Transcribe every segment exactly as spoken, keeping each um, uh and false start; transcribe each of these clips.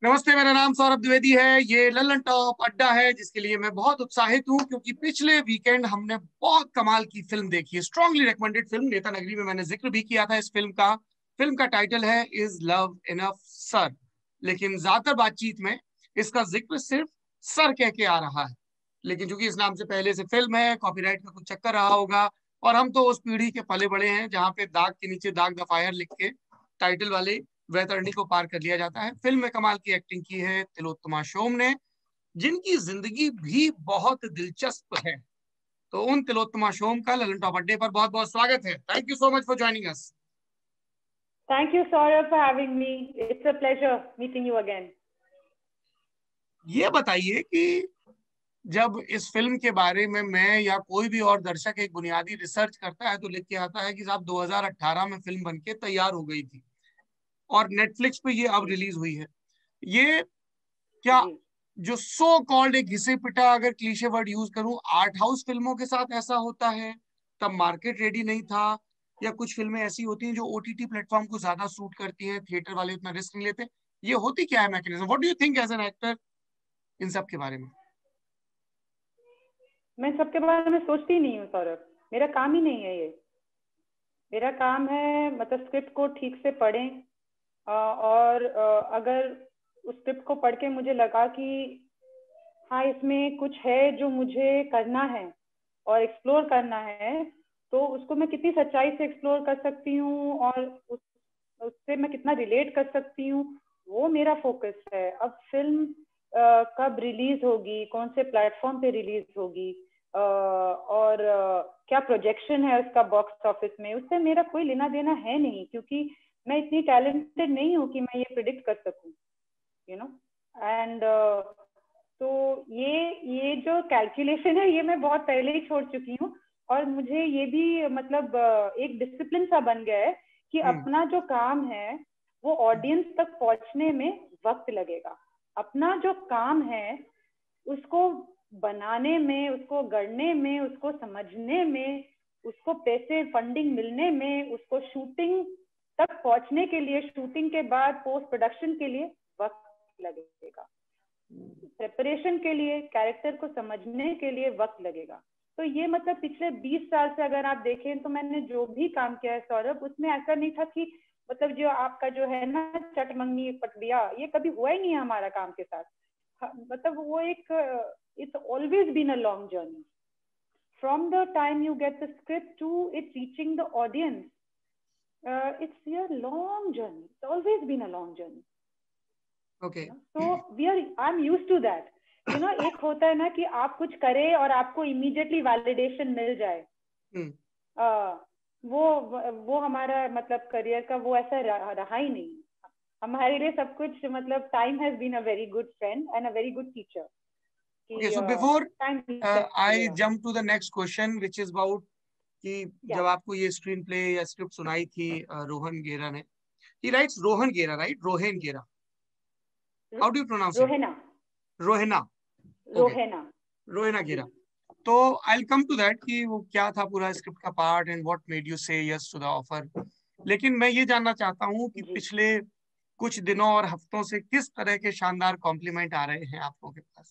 नमस्ते, मेरा नाम सौरभ द्विवेदी है। ये लल्लन टॉप अड्डा है, जिसके लिए मैं बहुत उत्साहित हूँ क्योंकि पिछले वीकेंड हमने बहुत कमाल की फिल्म देखी है। स्ट्रांगली रिकमेंडेड फिल्म, नेता नगरी में मैंने जिक्र भी किया था इस फिल्म का। फिल्म का टाइटल है इज लव इनफ सर, लेकिन ज्यादातर बातचीत में इसका जिक्र सिर्फ सर कह के आ रहा है। लेकिन चूंकि इस नाम से पहले से फिल्म है, कॉपीराइट का कुछ चक्कर रहा होगा, और हम तो उस पीढ़ी के पले बड़े हैं जहाँ पे दाग के नीचे दाग द फायर लिख के टाइटल वाले वैतरणी को पार कर लिया जाता है। फिल्म में कमाल की एक्टिंग की है तिलोत्तमा शोम ने, जिनकी जिंदगी भी बहुत दिलचस्प है। तो उन तिलोत्तमा शोम का ललन टॉप अड्डे पर बहुत बहुत स्वागत है। Thank you so much for joining us. Thank you, Saurabh, for having me. It's a pleasure meeting you again. ये बताइए कि जब इस फिल्म के बारे में मैं या कोई भी और दर्शक एक बुनियादी रिसर्च करता है तो लिख के आता है कि साहब दो हज़ार अठारह में फिल्म बनके तैयार हो गई थी और नेटफ्लिक्स पे ये अब रिलीज हुई है। ये क्या जी। जो सो कॉल्ड एक घिसे पिटा, अगर क्लीशे वर्ड यूज करूं, आर्ट हाउस फिल्मों के साथ ऐसा होता है, तब मार्केट रेडी नहीं था, या कुछ फिल्में ऐसी होती हैं जो ओटीटी प्लेटफॉर्म को ज्यादा सूट करती हैं, थिएटर वाले उतना रिस्क नहीं लेते? ये होती क्या है mechanism? What do you think as an actor इन सब के बारे में? मैं सबके बारे में सोचती ही नहीं हूँ सौरभ, मेरा काम ही नहीं है ये। मेरा काम है मतलब स्क्रिप्ट को ठीक से पढ़ें, अ, और अ, अगर उस स्क्रिप्ट को पढ़ के मुझे लगा कि हाँ इसमें कुछ है जो मुझे करना है और एक्सप्लोर करना है, तो उसको मैं कितनी सच्चाई से एक्सप्लोर कर सकती हूँ और उस, उससे मैं कितना रिलेट कर सकती हूँ, वो मेरा फोकस है। अब फिल्म uh, कब रिलीज होगी, कौन से प्लेटफॉर्म पे रिलीज होगी, uh, और uh, क्या प्रोजेक्शन है उसका बॉक्स ऑफिस में, उससे मेरा कोई लेना देना है नहीं, क्योंकि मैं इतनी टैलेंटेड नहीं हूँ कि मैं ये प्रिडिक्ट कर सकूँ, यू नो। एंड तो ये ये जो कैलकुलेशन है ये मैं बहुत पहले ही छोड़ चुकी हूँ, और मुझे ये भी मतलब एक डिसिप्लिन सा बन गया है कि अपना जो काम है वो ऑडियंस तक पहुंचने में वक्त लगेगा। अपना जो काम है उसको बनाने में, उसको गढ़ने में, उसको समझने में, उसको पैसे फंडिंग मिलने में, उसको शूटिंग तक पहुंचने के लिए, शूटिंग के बाद पोस्ट प्रोडक्शन के लिए वक्त लगेगा, प्रिपरेशन के लिए, कैरेक्टर को समझने के लिए वक्त लगेगा। तो ये मतलब पिछले बीस साल से अगर आप देखें तो मैंने जो भी काम किया है सौरभ, उसमें ऐसा नहीं था कि मतलब जो आपका जो है ना चट मंगनी पट दिया, ये कभी हुआ ही नहीं है हमारा काम के साथ। मतलब वो एक it's always been a long journey from the time you get the script to it reaching the audience. It's a long journey, it's always been a long journey. Okay, so we are I'm used to that, you know। एक होता है ना कि आप कुछ करें और आपको immediately validation मिल जाए, uh, वो वो हमारा मतलब करियर का वो ऐसा रहा, रहा ही नहीं हमारे लिए। सब कुछ मतलब time has been a very good friend and a very good teacher. okay, so before uh, I jump to the next question which is about कि जब आपको ये स्क्रीन प्ले या स्क्रिप्ट सुनाई थी रोहन गेरा ने, he writes रोहन गेरा, right? रोहन गेरा, how do you pronounce it? रोहेना रोहेना रोहेना रोहेना गेरा। तो I'll come to that कि वो क्या था पूरा स्क्रिप्ट का part and what made you say yes to the offer. लेकिन मैं ये जानना चाहता हूँ कि पिछले कुछ दिनों और हफ्तों से किस तरह के शानदार कॉम्प्लीमेंट आ रहे हैं आप लोगों के पास?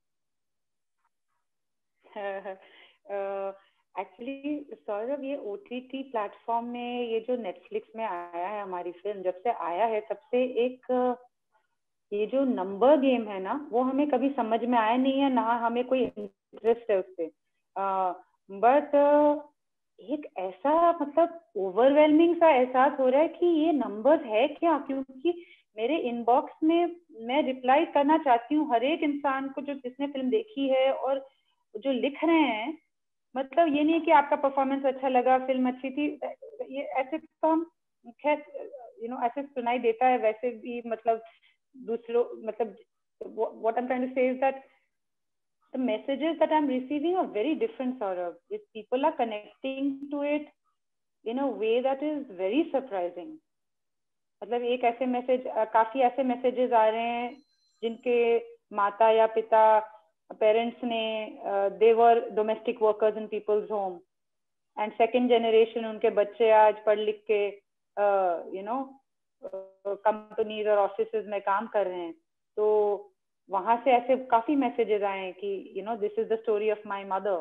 एक्चुअली uh, सौरभ, ये ओटीटी प्लेटफॉर्म में ये जो नेटफ्लिक्स में आया है, हमारी फिल्म जब से आया है तब से एक ये जो नंबर गेम है ना, वो हमें कभी समझ में आया नहीं है, ना हमें कोई इंटरेस्ट है उससे। बट uh, एक ऐसा मतलब ओवरवेलमिंग सा एहसास हो रहा है कि ये नंबर्स है क्या, क्योंकि मेरे इनबॉक्स में मैं रिप्लाई करना चाहती हूँ हर एक इंसान को जो जिसने फिल्म देखी है, और जो लिख रहे हैं, मतलब ये नहीं कि आपका परफॉर्मेंस अच्छा लगा, फिल्म अच्छी थी, ये ऐसे तो हम खैर यू नो ऐसे सुनाई देता है, वैसे भी मतलब दूसरों मतलब what I'm trying to say is that the messages that I'm receiving are very different, Saurabh. If people are connecting to it in a way that is very surprising. मतलब एक ऐसे मैसेज, काफी ऐसे मैसेजेस आ रहे हैं जिनके माता या पिता पेरेंट्स ने they were domestic workers in people's home, and second generation उनके बच्चे आज पढ़ लिख के यू नो कंपनीज और ऑफिसेज में काम कर रहे हैं। तो वहां से ऐसे काफी मैसेजेस आए कि you know this is the story of my mother.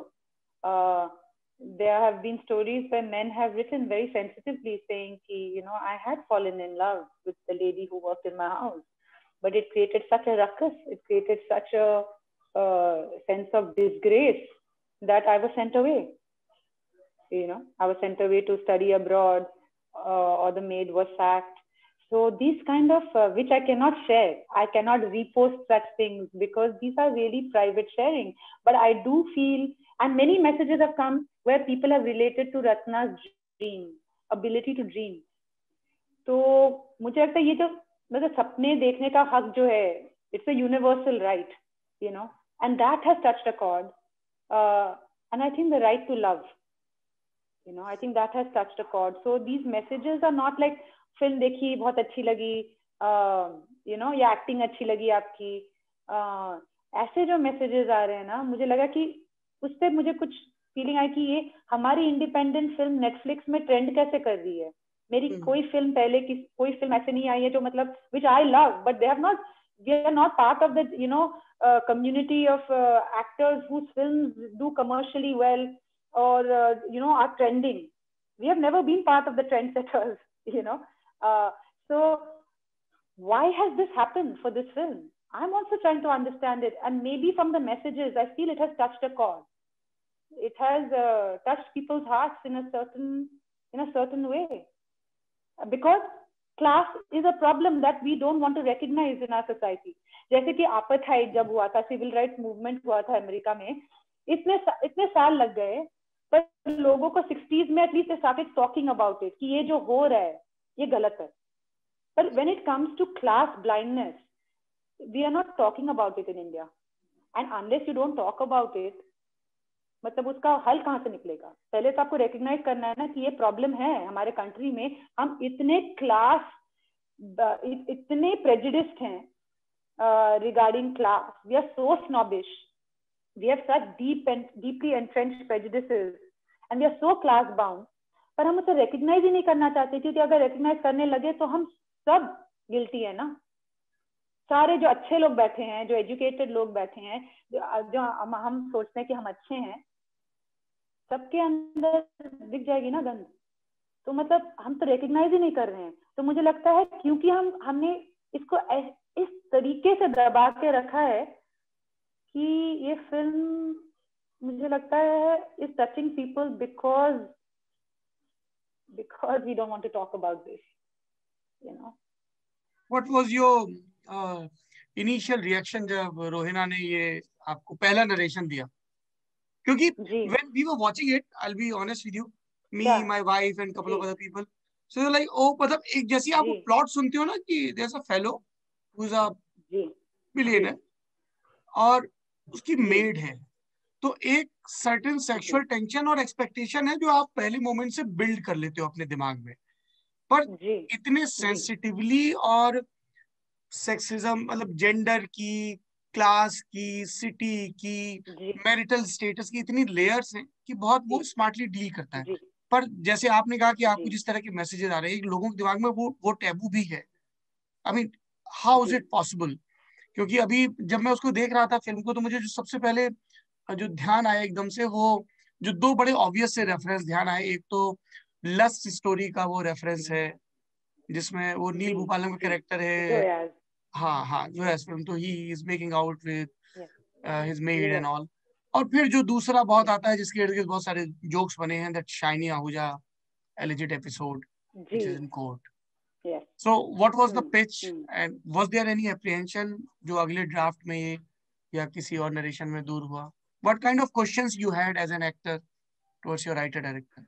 There have been stories where men have written very sensitively saying ki, you know, I had fallen in love with the lady who worked in my house, but it created such a ruckus, it created such a uh, sense of disgrace that I was sent away. You know, I was sent away to study abroad, uh, or the maid was sacked. So these kind of, uh, which I cannot share, I cannot repost such things because these are really private sharing. But I do feel, and many messages have come where people have related to Ratna's dream, ability to dream. तो मुझे लगता है ये जो मतलब सपने देखने का हक जो है, it's a universal right, you know, and that has touched a chord. Uh, and I think the right to love, you know, I think that has touched a chord. So these messages are not like film देखी बहुत अच्छी लगी, you know, या acting अच्छी लगी आपकी. uh, ऐसे जो मैसेजेस आ रहे हैं ना, मुझे लगा कि उससे मुझे कुछ फीलिंग आई कि ये हमारी इंडिपेंडेंट फिल्म नेटफ्लिक्स में ट्रेंड कैसे कर रही है. मेरी कोई फिल्म पहले की कोई फिल्म ऐसे नहीं आई है जो मतलब which I love, but they have not, we are not part of the you know community of uh, actors whose films do commercially well or uh, you know are trending. We have never been part of the trendsetters, you know. Uh, so why has this happened for this film? I'm also trying to understand it, and maybe from the messages I feel it has touched a chord. It has uh, touched people's hearts in a certain in a certain way, because class is a problem that we don't want to recognize in our society. जैसे कि apartheid जब हुआ था, civil rights movement हुआ था America में, इतने इतने साल लग गए, पर लोगों को सिक्सटीज में at least they started talking about it कि ये जो हो रहा है ये गलत है. But when it comes to class blindness, we are not talking about it in India. And unless you don't talk about it, मतलब उसका हल कहाँ से निकलेगा? पहले तो आपको रिकग्नाइज करना है ना कि ये प्रॉब्लम है हमारे कंट्री में. हम इतने क्लास, इतने प्रेजुडिस्ड हैं regarding class. We are so snobbish. We have such deep and deeply entrenched prejudices, and we are so class bound. पर हम उसे रिकग्नाइज ही नहीं करना चाहते, क्योंकि अगर रिकग्नाइज करने लगे तो हम सब गिल्टी है ना. सारे जो अच्छे लोग बैठे हैं, जो एजुकेटेड लोग बैठे हैं, जो जो हम, हम सोचते हैं कि हम अच्छे हैं, सबके अंदर दिख जाएगी ना गंद. तो मतलब हम तो रिकग्नाइज ही नहीं कर रहे हैं. तो मुझे लगता है क्योंकि हम हमने इसको इस तरीके से दबा के रखा है कि ये फिल्म मुझे लगता है is touching people because because we don't want to talk about this, you know. What was your initial reaction जब रोहिना ने ये आपको पहला नरेशन दिया? क्योंकि when we were watching it, I will be honest with you, me, my wife and couple of other people, so like oh मतलब एक जैसे आप प्लॉट सुनते हो ना कि there is a fellow who is a billionaire और उसकी मेड है, तो एक सर्टेन सेक्सुअल टेंशन और एक्सपेक्टेशन है जो आप पहले मोमेंट से बिल्ड कर लेते हो अपने दिमाग में. पर इतने सेंसिटिवली और सेक्सिज्म मतलब जेंडर की, क्लास की, सिटी की, मैरिटल स्टेटस की इतनी लेयर्स हैं कि बहुत वो स्मार्टली डील करता है. पर जैसे आपने कहा कि आपको जिस तरह के मैसेजेस आ रहे हैं लोगों के दिमाग में, वो वो टैबू भी है. I mean how is it possible? क्योंकि अभी जब मैं उसको देख रहा था फिल्म को, तो मुझे जो सबसे पहले जो ध्यान आया एकदम से, वो जो दो बड़े ऑब्वियस से रेफरेंस ध्यान आए. एक तो लस्ट स्टोरी का वो रेफरेंस है जिसमें वो नील भूपालम का कैरेक्टर है. हाँ हाँ जो है फिल्म, तो he is making out with his maid and all. और फिर जो दूसरा बहुत आता है जिसके इर्द गिर्द बहुत सारे जोक्स बने हैं, that Shiney Ahuja illicit episode which is in court. So what was the pitch and was there any apprehension जो अगले ड्राफ्ट में ये या किसी और नरेशन में दूर हुआ? What kind of questions you had as an actor towards your writer director?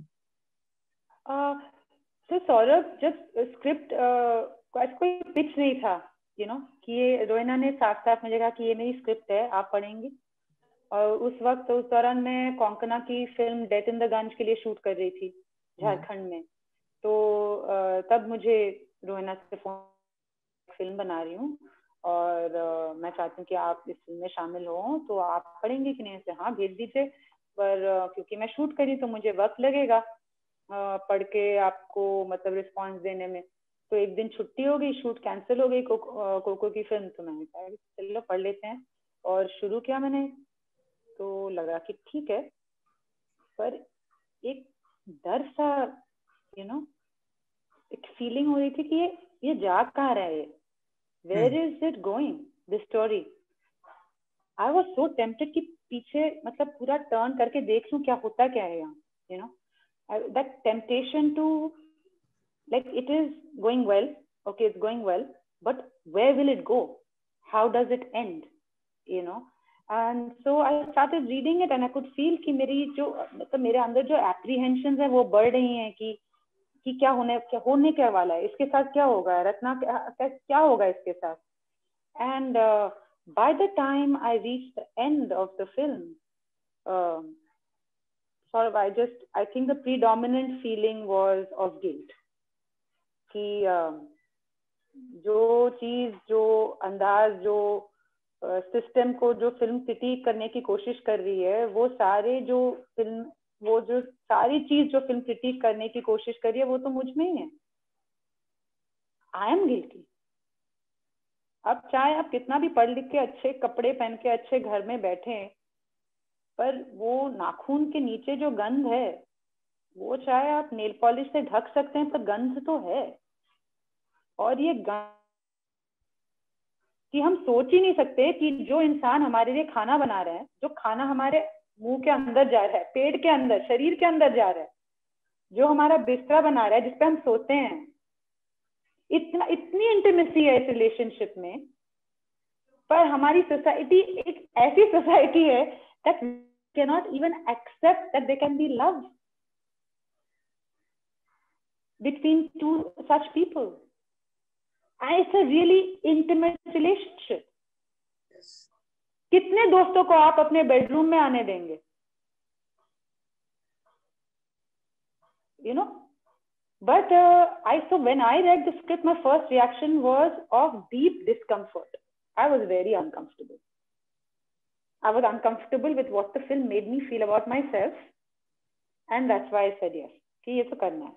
Uh, so Saurabh, जब स्क्रिप्ट कोई पिच नहीं था, यू नो, कि ये रोहिना ने साफ साफ मुझे कहा कि ये मेरी स्क्रिप्ट है, आप पढ़ेंगे. और उस वक्त उस दौरान मैं कोंकणा की film death in the Gunj के लिए शूट कर रही थी झारखंड में. तो तब मुझे रोहिना से फोन, फिल्म बना रही हूँ और uh, मैं चाहती हूँ कि आप इस फिल्म में शामिल हो, तो आप पढ़ेंगे कि नहीं? से हाँ भेज दीजिए, पर uh, क्योंकि मैं शूट करी तो मुझे वक्त लगेगा uh, पढ़ के आपको मतलब रिस्पॉन्स देने में. तो एक दिन छुट्टी हो गई, शूट कैंसिल हो गई कोको, कोको की फिल्म। तो मैंने कहा चलो पढ़ लेते हैं, और शुरू किया मैंने। तो लगा कि ठीक है, पर एक डर सा, यू नो, एक फीलिंग हो रही थी कि ये ये जा कहाँ रहा है, where is it going this story. I was so tempted कि पीछे मतलब पूरा टर्न करके देख लूं क्या होता क्या है यहाँ, you know, that temptation to, like, it is going well, okay, it's going well, but where will it go, how does it end, you know. And so I started reading it and I could feel कि मेरी जो मतलब मेरे अंदर जो apprehensions है वो बढ़ रही हैं कि कि क्या होने क्या होने क्या वाला है, इसके साथ क्या होगा, रत्ना क्या क्या होगा इसके साथ। and uh, by the time I reached the end of the film, uh, sort of I just I think the predominant feeling was of guilt कि जो चीज, जो अंदाज, जो सिस्टम को जो फिल्म क्रिटिक करने की कोशिश कर रही है, वो सारे जो फिल्म वो जो सारी चीज जो फिल्म क्रिटिक करने की कोशिश कर रही है वो तो मुझ में ही है। I am guilty. अब चाहे आप कितना भी पढ़ लिख के अच्छे कपड़े पहन के अच्छे घर में बैठे, पर वो नाखून के नीचे जो गंध है, वो चाहे आप नेल पॉलिश से ढक सकते हैं, पर गंध तो है। और ये गंध कि हम सोच ही नहीं सकते कि जो इंसान हमारे लिए खाना बना रहा है, जो खाना हमारे मुंह के अंदर जा रहा है, पेट के अंदर, शरीर के अंदर जा रहा है, जो हमारा बिस्तरा बना रहा है, जिसपे हम सोते हैं, इतना इतनी इंटीमेसी है इस रिलेशनशिप में। पर हमारी सोसाइटी एक ऐसी सोसाइटी है that can not even accept that there can be love between two such people. And it's a really intimate relationship. Yes. कितने दोस्तों को आप अपने बेडरूम में आने देंगे, you know? But uh, I so when I read the script, my first reaction was of deep discomfort. I was very uncomfortable. I was uncomfortable with what the film made me feel about myself, and that's why I said yes. कि ये तो करना है,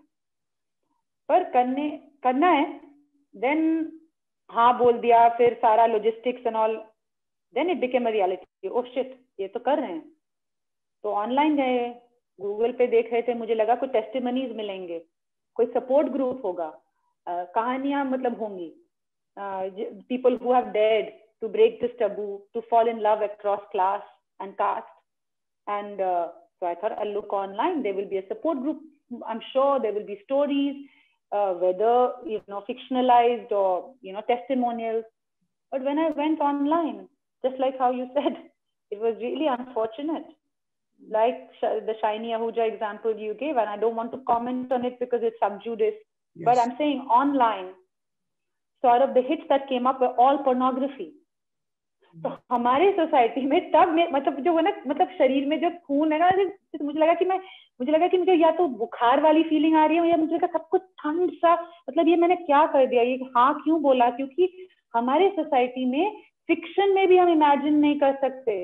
पर करने करना है। Then हाँ बोल दिया, फिर सारा logistics and all, then it became a reality. Oh shit, ये तो कर रहे हैं। तो ऑनलाइन गए, गूगल पे देख रहे थे, मुझे लगा कोई टेस्टिमनीज मिलेंगे, कोई सपोर्ट ग्रुप होगा, uh, कहानियां मतलब होंगी, people who have dared to break this taboo, to fall in love across class and caste. And uh, so I thought I'll look online, there will be a support group, I'm sure there will be stories, uh, whether, you know, fictionalized or, you know, testimonials. But when I went online, just like how you said, it was really unfortunate. Like the Shiny Ahuja example you gave, and I don't want to comment on it because it's sub judice, yes. But I'm saying online, sort of the hits that came up were all pornography. तो हमारे society में तब में मतलब जो है ना, मतलब शरीर में जो खून है ना, तो मुझे लगा कि मैं मुझे लगा कि मुझे या तो बुखार वाली फीलिंग आ रही है, या मुझे लगा सब कुछ ठंड सा, मतलब ये मैंने क्या कर दिया, ये हाँ क्यों बोला, क्योंकि हमारे सोसाइटी में फिक्शन में भी हम इमेजिन नहीं कर सकते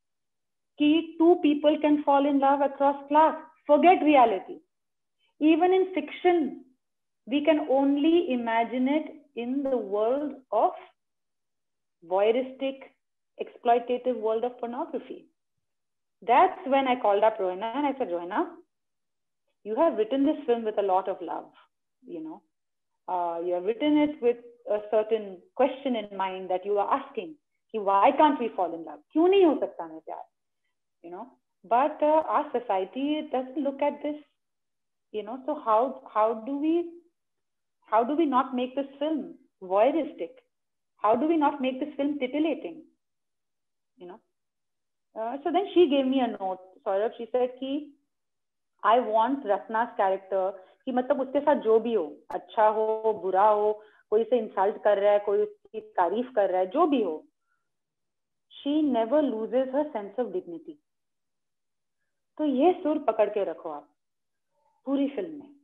कि two people can fall in love across class. Forget reality. Even in fiction, we can only imagine it in the world of voyeuristic, exploitative world of pornography. That's when I called up Rohina and I said, Rohina, you have written this film with a lot of love, you know. Uh, you have written it with a certain question in mind that you are asking, why can't we fall in love? क्यों नहीं हो सकता हमें प्यार? You know, but uh, our society doesn't look at this, you know. So how how do we how do we not make this film voyeuristic? How do we not make this film titillating? You know. Uh, so then she gave me a note, Saurabh. She said कि I want Ratna's character कि मतलब उसके साथ जो भी हो, अच्छा हो, बुरा हो, कोई उसे इंसल्ट कर रहा है, कोई उसकी तारीफ कर रहा है, जो भी हो, she never loses her sense of dignity. तो ये सुर पकड़ के रखो आप पूरी फिल्म में,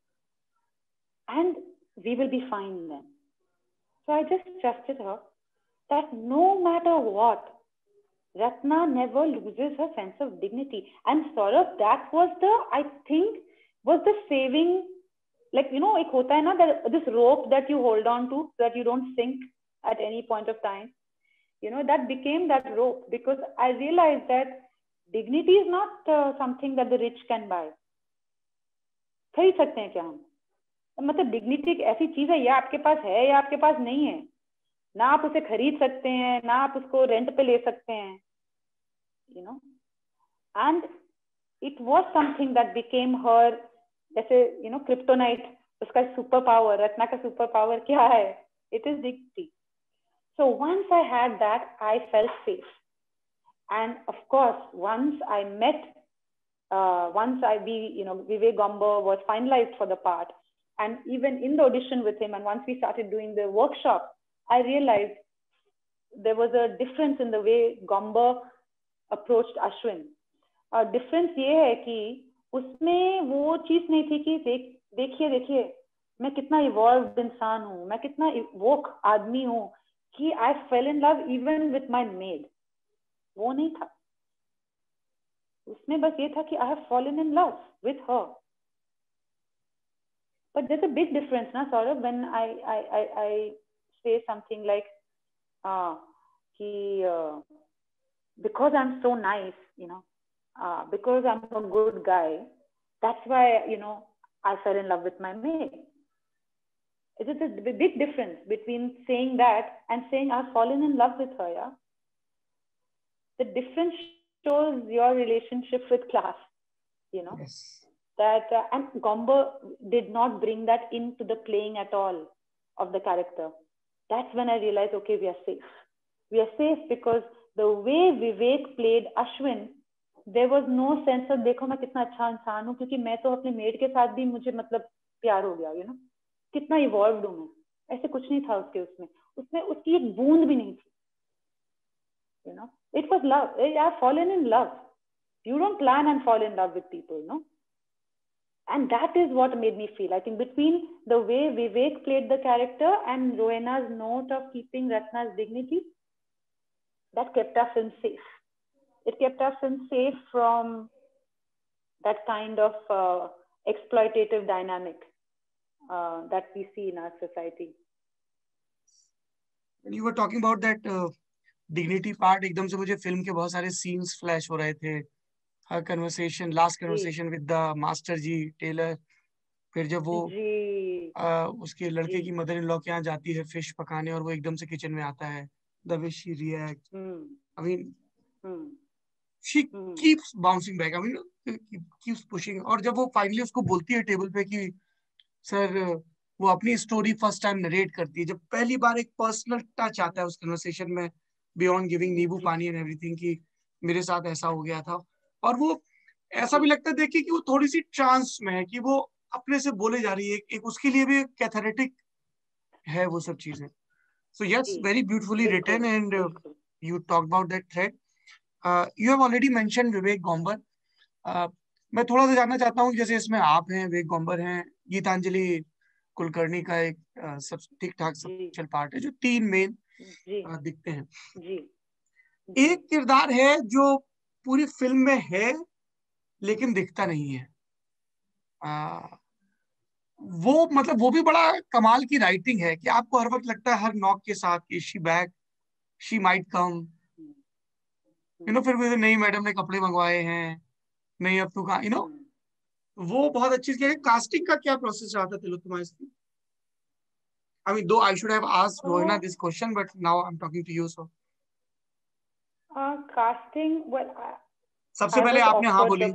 and we will be fine then. So I just trusted her that no matter what, Ratna never loses her sense of dignity. And sort of that was the, I think, was the saving like you know, एक होता है ना, that this rope that you hold on to so that you don't sink at any point of time. You know, that became that rope, because I realized that dignity is not uh, something that the rich can buy. खरीद सकते हैं क्या हम? मतलब dignity एक ऐसी चीज है, या आपके पास है या आपके पास नहीं है, ना आप उसे खरीद सकते हैं, ना आप उसको रेंट पे ले सकते हैं, you know. And it was something that became her, जैसे यू नो क्रिप्टोनाइट, उसका सुपर पावर, रत्ना का सुपर पावर क्या है? It is dignity. So once I had that, I felt safe. And of course, once I met, uh, once I, we, you know, Vivek Gomber was finalized for the part, and even in the audition with him, and once we started doing the workshop, I realized there was a difference in the way Gomber approached Ashwin. Uh, difference ये है कि उसमें वो चीज नहीं थी कि देख देखिए देखिए मैं कितना इवॉल्व इंसान हूँ, मैं कितना वोक आदमी हूँ कि I fell in love even with my maid. वो नहीं था. उसमें बस ये था कि I have fallen in love with her. But there's a big difference, na Saurabh, when I I I, I say something like, uh, कि, uh, because I'm so nice, you know, uh, because I'm a good guy, that's why, you know, I fell in love with my maid. It is a big difference between saying that and saying I've fallen in love with her. Yeah, the difference shows your relationship with class. You know, Yes. that uh, and Gomber did not bring that into the playing at all of the character. That's when I realized, okay, we are safe. We are safe because the way Vivek played Ashwin, there was no sense of देखो मैं कितना अच्छा इंसान हूँ क्योंकि मैं तो अपने मेड के साथ भी मुझे मतलब प्यार हो गया, you know, कितना इवॉल्व्ड हूँ मैं, ऐसे कुछ नहीं था उसके उसमें उसमें उसकी एक बूंद भी नहीं थी. You know, it was love. I have fallen in love. You don't plan and fall in love with people, you know. And that is what made me feel. I think between the way Vivek played the character and Rowena's note of keeping Ratna's dignity, that kept our film safe. It kept our film safe from that kind of uh, exploitative dynamic uh, that we see in our society. When you were talking about that uh, dignity part, एकदम से मुझे film के बहुत सारे scenes flash हो रहे थे. Her conversation, last conversation with the master ji tailor, फिर जब वो आ, उसके लड़के की मदर इन लॉ के यहाँ जाती है फिश पकाने और वो एकदम से किचन में आता है, the way she reacts, I mean, she keeps bouncing back, I mean, keeps pushing. और जब वो फाइनली उसको बोलती है टेबल पे कि सर वो अपनी स्टोरी फर्स्ट टाइम नरेट करती है, जब पहली बार एक पर्सनल टच आता है उस कन्वर्सेशन में, बियॉन्ड गिविंग नींबू पानी एंड एवरीथिंग, कि मेरे साथ ऐसा हो गया था. और वो ऐसा भी लगता है देखिए कि वो थोड़ी सी ट्रांस में है कि वो अपने से बोले जा रही है, एक उसके लिए भी कैथरेटिक है वो सब चीजें. So yes, very beautifully written and you talk about that thread. You have already mentioned Vivek Gomber. मैं थोड़ा सा जानना चाहता हूँ, जैसे इसमें आप हैं, विवेक गॉम्बर हैं, गीतांजलि कुलकर्णी का एक uh, सब ठीक ठाक सब पार्ट है, जो तीन मेन uh, दिखते हैं. जी. एक किरदार है जो पूरी फिल्म में है लेकिन दिखता नहीं है. आ, वो मतलब वो भी बड़ा कमाल की राइटिंग है कि आपको हर वक्त लगता है हर नॉक के साथ कि she back, she might come, you know, फिर भी नहीं मैडम ने कपड़े मंगवाए हैं, नहीं अब तो कहाँ, यू नो. वो बहुत अच्छी चीज है. कास्टिंग का क्या प्रोसेस रहा था तिलोत्तमा इसकी? I mean, though I should have asked Rohina this question, but now I'm talking to you, so. Uh, casting, well, I, सबसे पहले आपने हाँ बोली.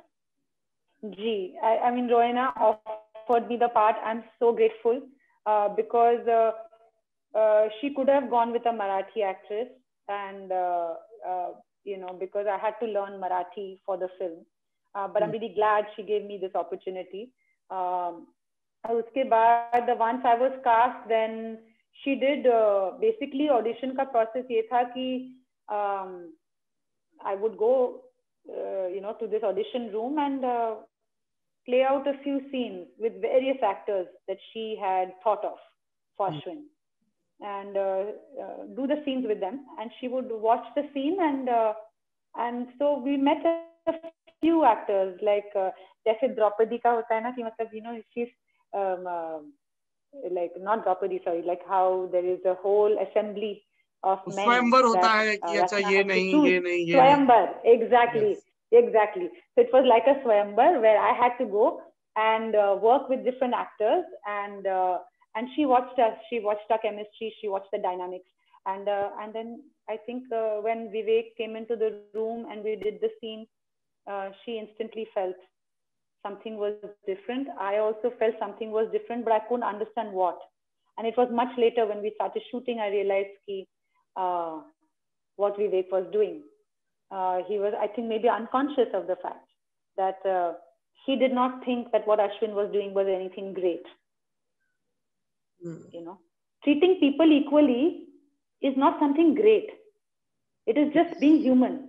जी, I, I mean, Rohina offered me the part. I'm so grateful uh, because uh, uh, she could have gone with a Marathi actress, and uh, uh, you know, because I had to learn Marathi for the film. Uh, but mm. I'm really glad she gave me this opportunity. Um, उसके बाद once I was cast, then she did uh, basically audition का process ये था कि um, I would go uh, you know to this audition room and uh, play out a few scenes with various actors that she had thought of for Ashwin, and uh, uh, do the scenes with them, and she would watch the scene, and uh, and so we met a few actors like uh, जैसे द्रौपदी का होता है ना कि मतलब you know she's um, uh, like not Draupadi, sorry, like how there is a whole assembly of men स्वयंवर होता that है कि uh, अच्छा Ratna ये has to नहीं choose. ये नहीं ये Swayamvar, नहीं. exactly, Yes. exactly. So it was like a Swayamvar where I had to go and uh, work with different actors, and uh, and she watched us, she watched our chemistry, she watched the dynamics, and uh, and then I think uh, when Vivek came into the room and we did the scene, uh, she instantly felt something was different. I also felt something was different, but I couldn't understand what. And it was much later when we started shooting, I realized ki, uh, what Vivek was doing. Uh, he was, I think, maybe unconscious of the fact that uh, he did not think that what Ashwin was doing was anything great. Mm. You know, treating people equally is not something great. It is just being human.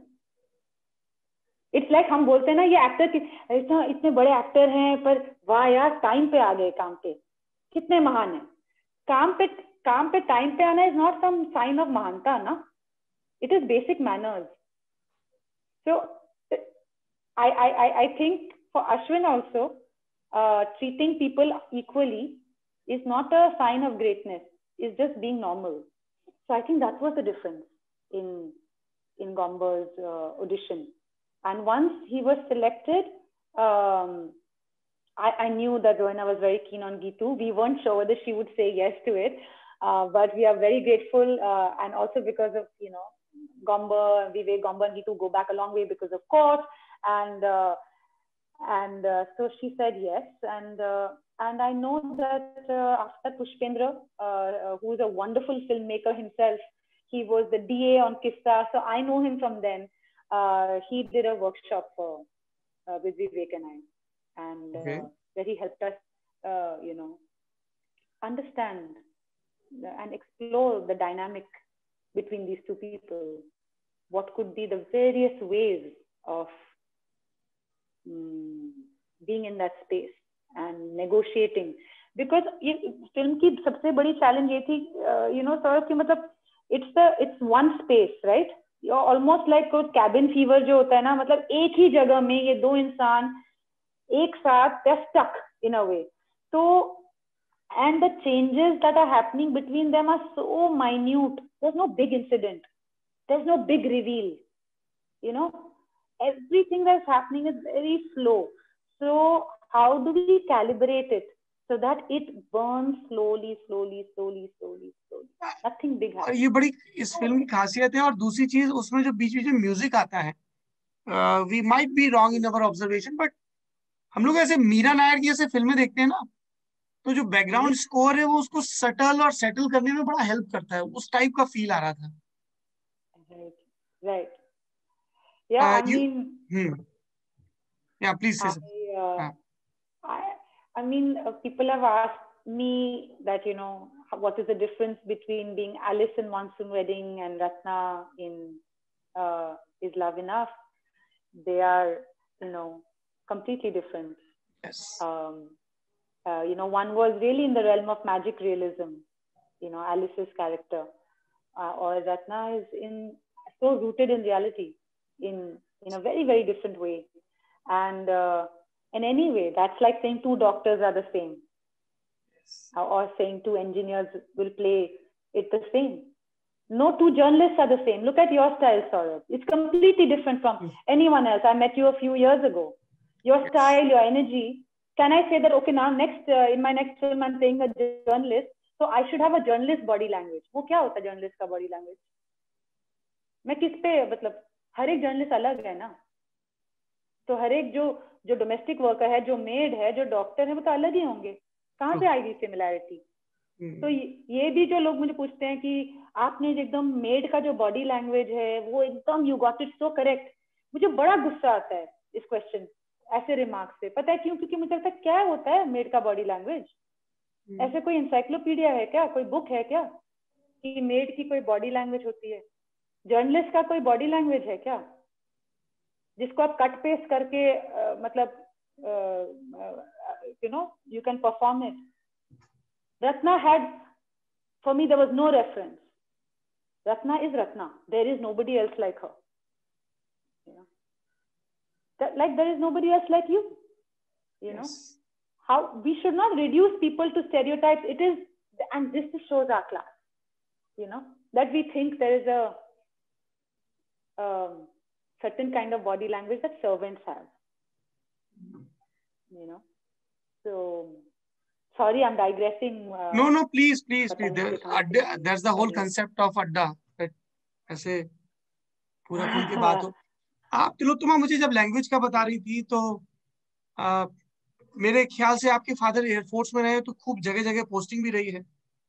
It's like हम बोलते हैं ना ये actor इतना इतने बड़े actor हैं पर वाह यार टाइम पे आ गए काम पे कितने महान हैं काम पे काम पे टाइम पे आना is not some sign of महानता ना it is basic manners so I I I I think for Ashwin also treating people equally is not a sign of greatness, it's just being normal. So I think that was the difference in in Gomber's uh, audition. And once he was selected, um, I, I knew that Rohina was very keen on Geetu. We weren't sure whether she would say yes to it, uh, but we are very grateful. Uh, and also because of, you know, Gomber, Vivek, Gomber and Geetu go back a long way because of course. And uh, and uh, so she said yes. And uh, and I know that uh, after Pushpendra, uh, who is a wonderful filmmaker himself, he was the D A on Kissa. So I know him from then. Uh, he did a workshop for uh, with Vivek and I, and Okay. uh, where he helped us, uh, you know, understand and explore the dynamic between these two people. What could be the various ways of um, being in that space and negotiating? Because ये film की सबसे बड़ी challenge ये थी, uh, you know, Saurabh कि मतलब it's the it's one space, right? Almost like cabin fever जो होता है ना मतलब एक ही जगह में ये दो इंसान एक साथ they're stuck in a way. So and the changes that are happening between them are so minute. There's no big incident, there's no big reveal, you know, everything that's happening is very slow. So how do we calibrate it so that it burns slowly slowly slowly slowly slowly, nothing big happens. ये बड़ी इस film की खासियत है. और दूसरी चीज उसमें जो बीच बीच में म्यूजिक आता है, we might be wrong in our observation, but हम लोग ऐसे मीरा नायर की जैसे फिल्में देखते हैं ना, तो जो बैकग्राउंड स्कोर है वो उसको सटल और सेटल करने में बड़ा हेल्प करता है. उस टाइप का फील आ रहा था. Right, right. Yeah, uh, I you, mean, hmm. yeah, please say I, something. uh, ah. I, I mean, uh, people have asked me that, you know, what is the difference between being Alice in Monsoon Wedding and Ratna in uh, Is Love Enough? They are, you know, completely different. Yes. Um, uh, you know, one was really in the realm of magic realism, you know, Alice's character, uh, or Ratna is in so rooted in reality in in a very, very different way. And uh, in any way, that's like saying two doctors are the same. Yes. Or saying two engineers will play it the same. No two journalists are the same. Look at your style, Saurabh. It's completely different from mm. anyone else. I met you a few years ago. Your yes. style, your energy. Can I say that, okay, now next, uh, in my next film, I'm playing a journalist. So I should have a journalist body language. वो क्या होता है journalist का body language? मैं किस पे मतलब हर एक journalist अलग है ना. तो हर एक जो जो डोमेस्टिक वर्कर है, जो मेड है, जो डॉक्टर है, वो तो अलग ही होंगे. कहाँ से आएगी सिमिलैरिटी? तो ये भी जो लोग मुझे पूछते हैं कि आपने एकदम मेड का जो बॉडी लैंग्वेज है वो एकदम you got it so correct, मुझे बड़ा गुस्सा आता है इस क्वेश्चन ऐसे रिमार्क से. पता है क्यों? क्योंकि मुझे लगता है क्या होता है मेड का बॉडी लैंग्वेज? ऐसे कोई इंसाइक्लोपीडिया है क्या, कोई बुक है क्या कि मेड की कोई बॉडी लैंग्वेज होती है? जर्नलिस्ट का कोई बॉडी लैंग्वेज है क्या जिसको आप कट पेस्ट करके uh, मतलब you know you can perform it? Ratna had, for me, there was no reference. Ratna is Ratna. There is nobody else like her. You know, that, like there is nobody else like you. You yes. know, how we should not reduce people to stereotypes. It is, and this shows our class, you know, that we think there is a um, certain kind of body language that servants have, you know. So sorry, I'm digressing. Uh, no, no, please, please, please. There, adda, there's the whole concept of adda. That ऐसे पूरा खुल के बात हो. आप तिलोत्तमा मुझे जब language का बता रही थी तो आ, मेरे ख्याल से आपके फादर एयरफोर्स में रहे तो खूब जगह जगह पोस्टिंग भी रही है.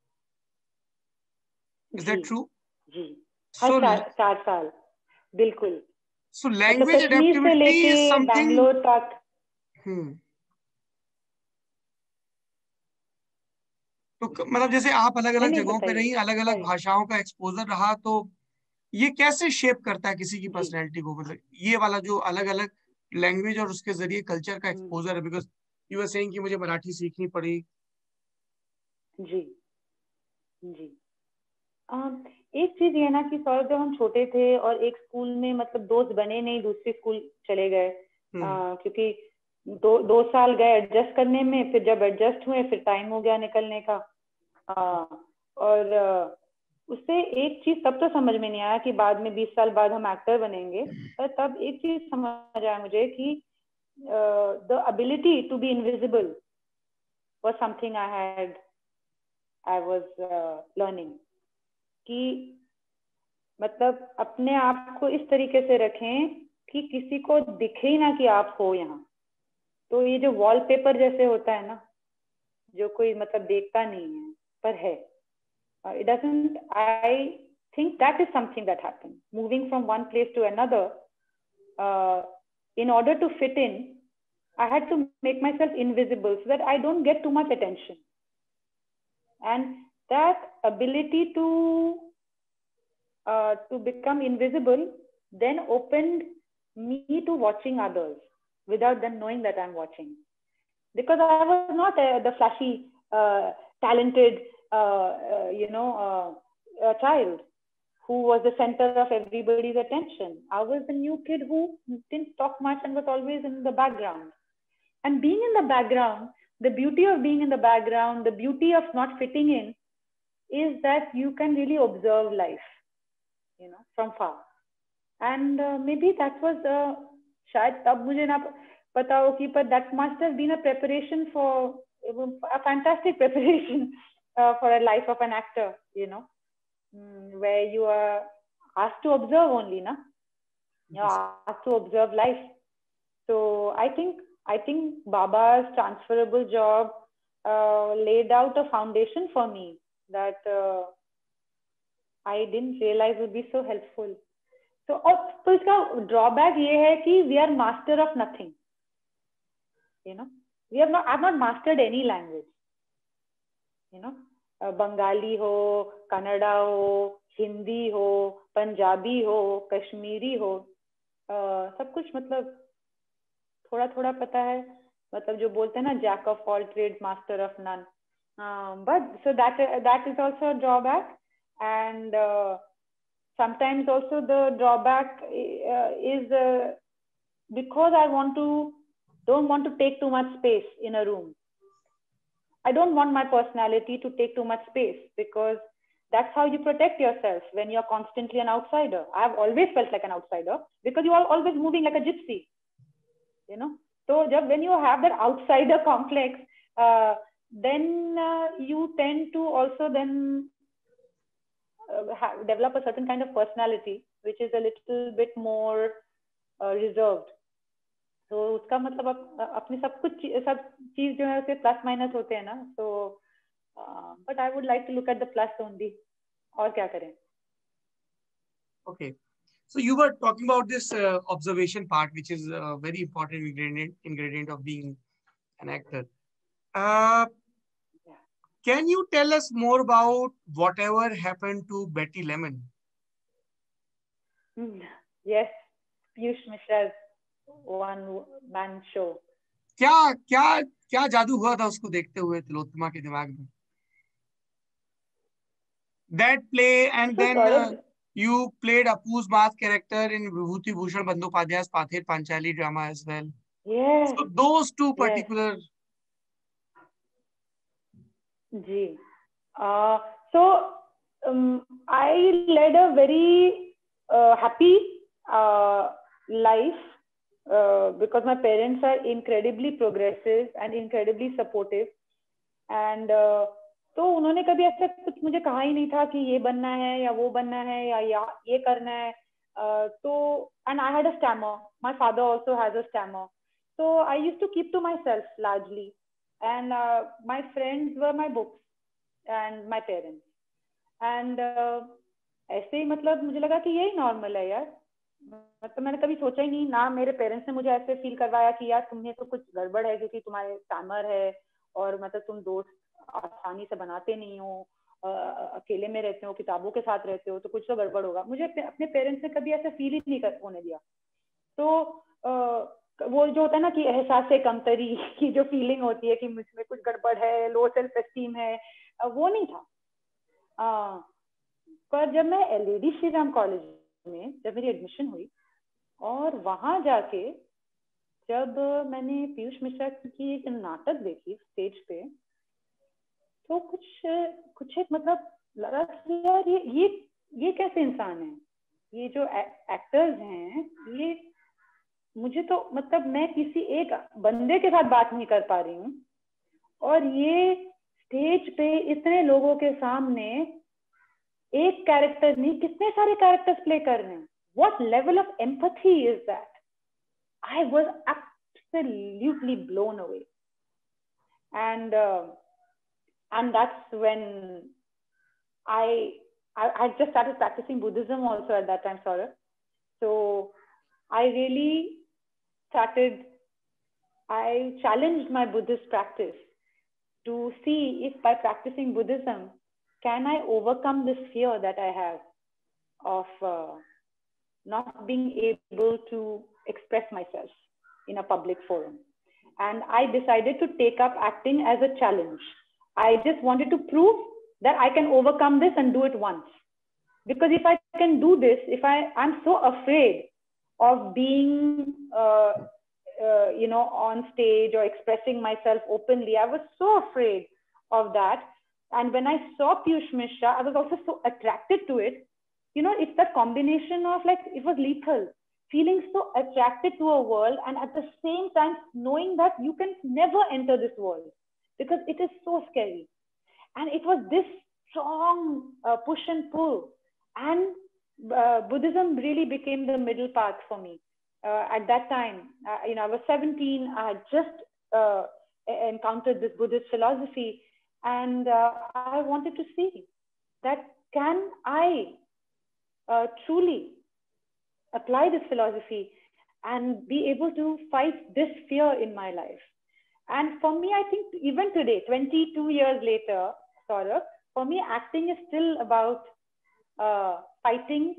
Is that true? Ji. So, चार चार साल बिल्कुल. So language adaptability is something. Bangalore तक. हम्म. तो मतलब जैसे आप अलग अलग जगहों पे रही, अलग अलग भाषाओं का एक्सपोजर रहा, तो ये कैसे शेप करता है किसी की पर्सनैलिटी को? मतलब ये वाला जो अलग अलग लैंग्वेज और उसके जरिए कल्चर का एक्सपोजर है, बिकॉज यू वर सेइंग कि मुझे मराठी सीखनी पड़ी. जी जी. um, एक चीज ये ना कि सौरभ, जब हम छोटे थे और एक स्कूल में मतलब दोस्त बने नहीं, दूसरे स्कूल चले गए, uh, क्योंकि दो दो साल गए एडजस्ट करने में, फिर जब एडजस्ट हुए फिर टाइम हो गया निकलने का. uh, और uh, उससे एक चीज तब तो समझ में नहीं आया कि बाद में बीस साल बाद हम एक्टर बनेंगे, पर तब एक चीज समझ आया मुझे कि the ability to be invisible was something I had I was learning. कि मतलब अपने आप को इस तरीके से रखें कि किसी को दिखे ही ना कि आप हो यहाँ. तो ये जो वॉलपेपर जैसे होता है ना, जो कोई मतलब देखता नहीं है पर है. Uh, it doesn't, I think that is something that happened. Moving from one place to another, uh, in order to fit in, I had to make myself invisible so that I don't get too much attention. And that ability to, uh, to become invisible then opened me to watching others without them knowing that I'm watching. Because I was not uh, the flashy, uh, talented, Uh, uh, you know, uh, a child who was the center of everybody's attention. I was the new kid who didn't talk much and was always in the background. And being in the background, the beauty of being in the background, the beauty of not fitting in, is that you can really observe life, you know, from far. And uh, maybe that was, uh, shayad tab mujhe na pata ho ki, but that must have been a preparation for, a fantastic preparation. Uh, for a life of an actor, you know, mm, where you are asked to observe only, na? You're asked to observe life. So I think I think Baba's transferable job uh, laid out a foundation for me that uh, I didn't realize would be so helpful. So, और तो इसका drawback ये है कि we are master of nothing. You know, we have not. I've not mastered any language. You know, Bengali हो, कन्नड़ा हो, हिंदी हो, पंजाबी हो, कश्मीरी हो, uh, सब कुछ मतलब थोड़ा थोड़ा पता है. मतलब जो बोलते हैं ना, jack of all trades master of none. But so that that is also a drawback. And sometimes also the drawback uh, is uh, because I want to don't want to take too much space in a room. I don't want my personality to take too much space, because that's how you protect yourself when you're constantly an outsider. I've always felt like an outsider because you are always moving like a gypsy, you know. So jab, when you have that outsider complex, uh, then uh, you tend to also then uh, have, develop a certain kind of personality which is a little bit more uh, reserved. तो उसका मतलब अपने सब कुछ सब चीज जो है उसके प्लस माइनस होते हैं ना. तो but I would like to look at the plus only. और क्या करें? Okay, so you were talking about this observation part which is a very important ingredient ingredient of being an actor. Can you tell us more about whatever happened to Betty Lemon? Yes, Piyush Mishra one man show. क्या क्या क्या जादू हुआ था उसको देखते हुए तिलोत्तमा के दिमाग में? That play, and then uh, you played Apu's math character in Vibhuti Bhushan Bandopadhyay's Pather Panchali drama as well. Yes. So those two particular. Ji, uh, so um, I led a very uh, happy uh, life uh, because my parents are incredibly progressive and incredibly supportive. And uh, तो उन्होंने कभी ऐसा कुछ मुझे कहा ही नहीं था कि ये बनना है या वो बनना है या, या ये करना है. uh, तो and I had a stammer. My father also has a stammer. So I used to keep to myself largely. And uh, my friends were my books and my parents. And uh, ऐसे ही मतलब मुझे लगा कि यही normal है यार. मतलब मैंने कभी सोचा ही नहीं ना. मेरे पेरेंट्स ने मुझे ऐसे फील करवाया कि यार तुम्हें तो कुछ गड़बड़ है क्योंकि तुम्हारे स्टैमर है और मतलब तुम दोस्त आसानी से बनाते नहीं हो, अकेले में रहते हो, किताबों के साथ रहते हो, तो कुछ तो गड़बड़ होगा. मुझे अपने पेरेंट्स ने कभी ऐसा फील ही नहीं कर होने दिया. तो uh, वो जो होता है ना कि एहसास से कमतरी की जो फीलिंग होती है कि मुझमें कुछ गड़बड़ है, लो सेल्फ एस्टीम है, वो नहीं था. uh, पर जब मैं एलईडी श्री राम कॉलेज में जब मेरी एडमिशन हुई और वहां जाके जब मैंने पीयूष मिश्रा की एक नाटक देखी स्टेज पे, तो कुछ कुछ एक मतलब लगा कि यार ये ये ये कैसे इंसान है. ये जो एक्टर्स हैं, ये मुझे तो मतलब मैं किसी एक बंदे के साथ बात नहीं कर पा रही हूँ और ये स्टेज पे इतने लोगों के सामने एक कैरेक्टर नहीं कितने सारे कैरेक्टर्स प्ले कर रहे हैं. What level of empathy is that? I was absolutely blown away. And uh, and that's when I, I I just started practicing Buddhism also at that time, Saurabh. So I really started, I challenged my Buddhist practice to see if by practicing Buddhism, can I overcome this fear that I have of uh, not being able to express myself in a public forum. And I decided to take up acting as a challenge. I just wanted to prove that I can overcome this and do it once. Because if I can do this, if I, I'm so afraid of being, uh, uh, you know, on stage or expressing myself openly, I was so afraid of that. And when I saw Piyush Mishra, I was also so attracted to it. You know, it's that combination of like, it was lethal. Feeling so attracted to a world and at the same time knowing that you can never enter this world because it is so scary. And it was this strong uh, push and pull. And uh, Buddhism really became the middle path for me. Uh, at that time, uh, you know, I was seventeen. I had just uh, encountered this Buddhist philosophy. And uh, I wanted to see that can I uh, truly apply this philosophy and be able to fight this fear in my life. And for me, I think even today, twenty-two years later, Saurabh, for me, acting is still about uh, fighting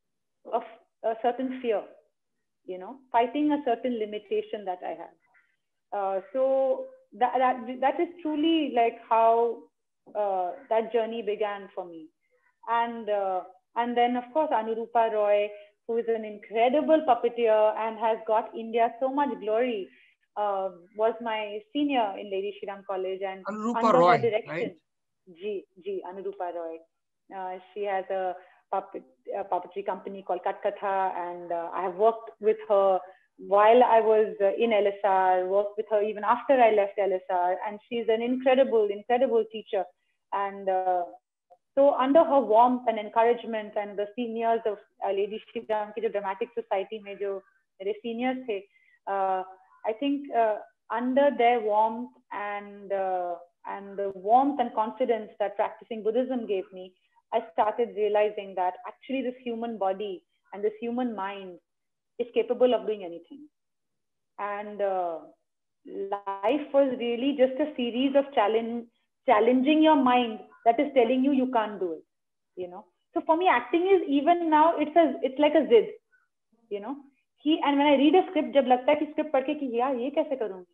of a certain fear, you know, fighting a certain limitation that I have. Uh, so that, that, that is truly like how uh, that journey began for me. And, uh, and then, of course, Anurupa Roy, who is an incredible puppeteer and has got India so much glory, uh, was my senior in Lady Shri Ram College. And Anurupa under Roy, her direction, right? G, G, Anurupa Roy. Uh, she has a, puppet, a puppetry company called Kat Katha, and uh, I have worked with her while I was uh, in L S R, worked with her even after I left L S R, and she's an incredible, incredible teacher. And uh, so under her warmth and encouragement and the seniors of uh, Lady Shri Ram ki jo Dramatic Society mein jo mere seniors the, uh, I think uh, under their warmth and uh, and the warmth and confidence that practicing Buddhism gave me, I started realizing that actually this human body and this human mind is capable of doing anything. And uh, life was really just a series of challenge, challenging your mind that is telling you you can't do it, you know. So for me, acting is even now, it's a, it's like a zid, you know. He, and when I read a script, जब लगता है कि script पढ़ के कि यार ये कैसे करूँगी,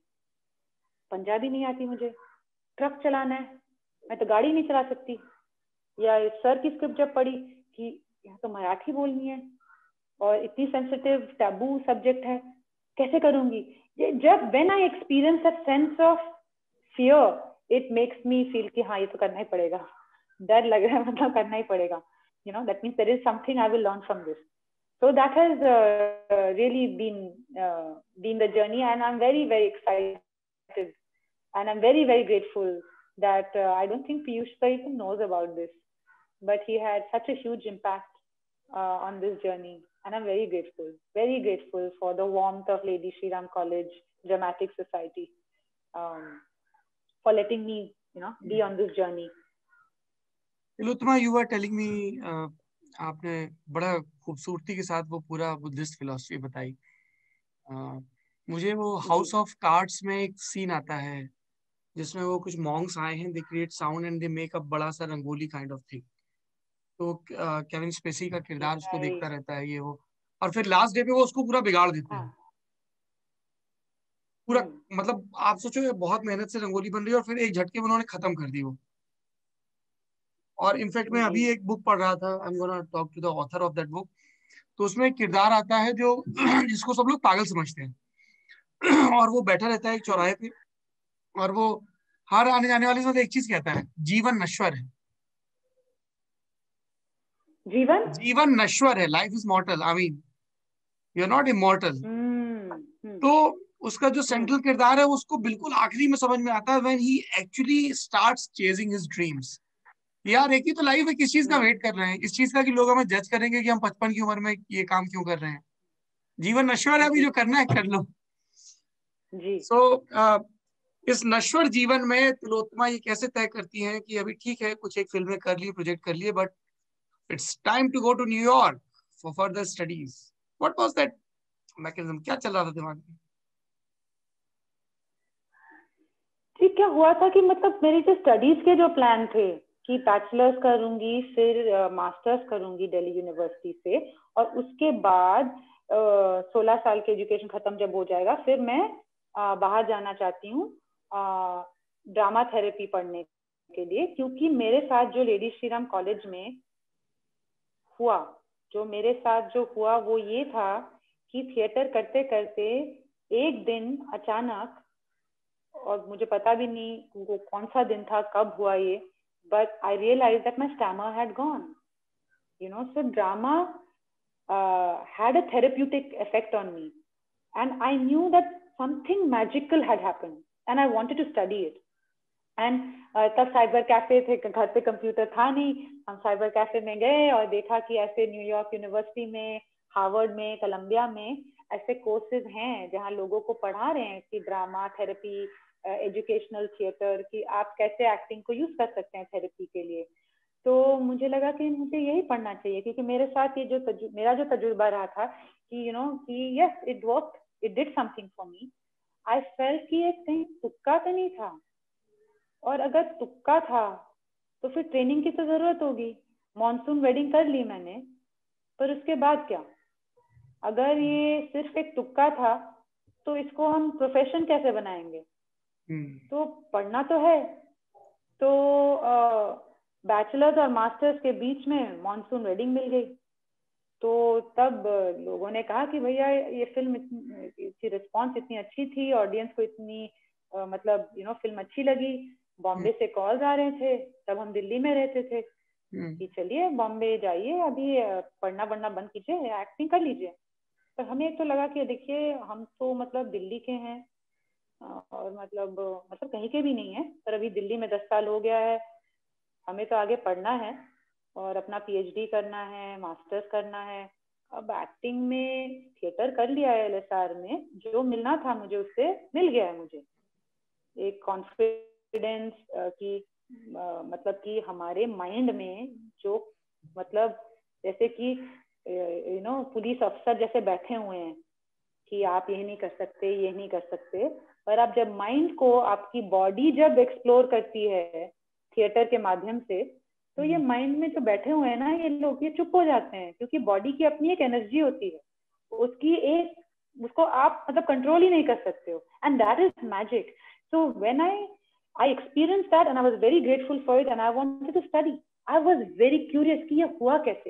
पंजाबी नहीं आती मुझे, ट्रक चलाना है, मैं तो गाड़ी नहीं चला सकती, या सर की स्क्रिप्ट जब पढ़ी कि यहाँ तो मराठी बोलनी है और इतनी सेंसिटिव टैबू सब्जेक्ट है, कैसे करूँगी. जब when I experience that sense of fear it makes me feel कि हाँ ये तो करना ही पड़ेगा, डर लग रहा है मतलब करना ही पड़ेगा, you know, that means there is something I will learn from this. So that has uh, really been uh, been the journey, and I'm very very excited, and I'm very very grateful that uh, I don't think Piyush Sir even knows about this, but he had such a huge impact uh, on this journey, and I'm very grateful, very grateful for the warmth of Lady Shri Ram College Dramatic Society, um, for letting me, you know, be on this journey. Tilottama, you were telling me, uh, आपने बड़ा खूबसूरती के साथ वो पूरा Buddhist philosophy बताई. uh, मुझे वो हाउस ऑफ कार्ड्स में एक सीन आता है जिसमें वो कुछ मॉन्क्स आए हैं, they create sound and they make a बड़ा सा रंगोली काइंड ऑफ थिंग. तो केविन स्पेसी का किरदार उसको देखता रहता है ये वो, और फिर लास्ट डे पे वो उसको पूरा बिगाड़ देते हैं. पूरा मतलब आप सोचो, बहुत मेहनत से रंगोली बन रही है और फिर एक झटके में उन्होंने खत्म कर दी वो. और इनफैक्ट मैं अभी एक बुक पढ़ रहा था, I am gonna talk to the author of that book. तो उसमें एक किरदार आता है जो जिसको सब लोग पागल समझते हैं और वो बैठा रहता है एक चौराहे पे, और वो हर आने जाने वाले से एक चीज कहता है, जीवन नश्वर है. जीवन जीवन नश्वर है, life is mortal, I mean you are not immortal. तो उसका जो सेंट्रल किरदार है उसको बिल्कुल आखिरी में समझ में आता है, when he actually starts chasing his dreams. यार एक ही तो लाइफ है, किस चीज का वेट कर रहे हैं, इस चीज का कि लोग हमें जज करेंगे कि हम पचपन की उम्र में ये काम क्यों कर रहे हैं. जीवन नश्वर है, अभी जो करना है कर लो. सो so, uh, इस नश्वर जीवन में तिलोत्तमा ये कैसे तय करती हैं कि अभी ठीक है, कुछ एक फिल्में कर ली, प्रोजेक्ट कर लिए, but it's time to go to New York for further studies. What was that mechanism, क्या चल रहा था दिमाग में? ठीक, क्या हुआ था कि मतलब मेरे जो स्टडीज के जो प्लान थे कि बैचलर्स करूंगी, फिर मास्टर्स uh, करूंगी दिल्ली यूनिवर्सिटी से, और उसके बाद सोलह uh, साल के एजुकेशन खत्म जब हो जाएगा, फिर मैं uh, बाहर जाना चाहती हूँ ड्रामा uh, थेरेपी पढ़ने के लिए. क्योंकि मेरे साथ जो लेडी श्री राम कॉलेज में हुआ, जो मेरे साथ जो हुआ वो ये था कि थिएटर करते करते एक दिन अचानक, और मुझे पता भी नहीं वो कौन सा दिन था, कब हुआ ये, but I realized that my stammer had gone. You know, so drama uh, had a therapeutic effect on me, and I knew that something magical had happened, and I wanted to study it. And uh, तब cyber cafe थे, घर पे computer था नहीं, हम cyber cafe में गए और देखा कि ऐसे न्यूयॉर्क यूनिवर्सिटी में, हार्वर्ड में, कोलंबिया में ऐसे कोर्सेज हैं जहाँ लोगों को पढ़ा रहे हैं कि ड्रामा थेरेपी, एजुकेशनल थिएटर, कि आप कैसे एक्टिंग को यूज कर सकते हैं थेरेपी के लिए. तो मुझे लगा कि मुझे यही पढ़ना चाहिए, क्योंकि मेरे साथ ये जो तजु, मेरा जो तजुर्बा रहा था कि यू नो कि yes it work, it did something for me. I felt कि ये कहीं तुक्का तो नहीं था, और अगर तुक्का था तो फिर ट्रेनिंग की तो जरूरत होगी. मॉनसून वेडिंग कर ली मैंने, पर उसके बाद क्या? अगर ये सिर्फ एक तुक्का था तो इसको हम प्रोफेशन कैसे बनाएंगे? hmm. तो पढ़ना तो है. तो बैचलर्स और मास्टर्स के बीच में मॉनसून वेडिंग मिल गई. तो तब लोगों ने कहा कि भैया ये फिल्म इसकी रिस्पॉन्स इतनी अच्छी थी, ऑडियंस को इतनी uh, मतलब यू नो फिल्म अच्छी लगी. बॉम्बे से कॉल्स आ रहे थे, तब हम दिल्ली में रहते थे, कि चलिए बॉम्बे जाइए, अभी पढ़ना बढ़ना बंद कीजिए, एक्टिंग कर लीजिए. पर हमें तो लगा कि देखिए हम तो मतलब दिल्ली के हैं, और मतलब मतलब कहीं के भी नहीं है, पर अभी दिल्ली में दस साल हो गया है, हमें तो आगे पढ़ना है और अपना पीएचडी करना है, मास्टर्स करना है. अब एक्टिंग में थिएटर कर लिया है एलएसआर में, जो मिलना था मुझे उससे मिल गया है. मुझे एक कॉन्फिडेंस की Uh, मतलब कि हमारे माइंड में जो मतलब जैसे कि यू नो पुलिस अफसर जैसे बैठे हुए हैं कि आप ये नहीं कर सकते, ये नहीं कर सकते, पर आप जब माइंड को, आपकी बॉडी जब एक्सप्लोर करती है थिएटर के माध्यम से, तो ये माइंड में जो बैठे हुए हैं ना ये लोग, ये चुप हो जाते हैं, क्योंकि बॉडी की अपनी एक एनर्जी होती है, उसकी एक, उसको आप मतलब कंट्रोल ही नहीं कर सकते हो, and that is magic. So when I I experienced that and I was very grateful for it and I wanted to study. I was very curious कि ये हुआ कैसे,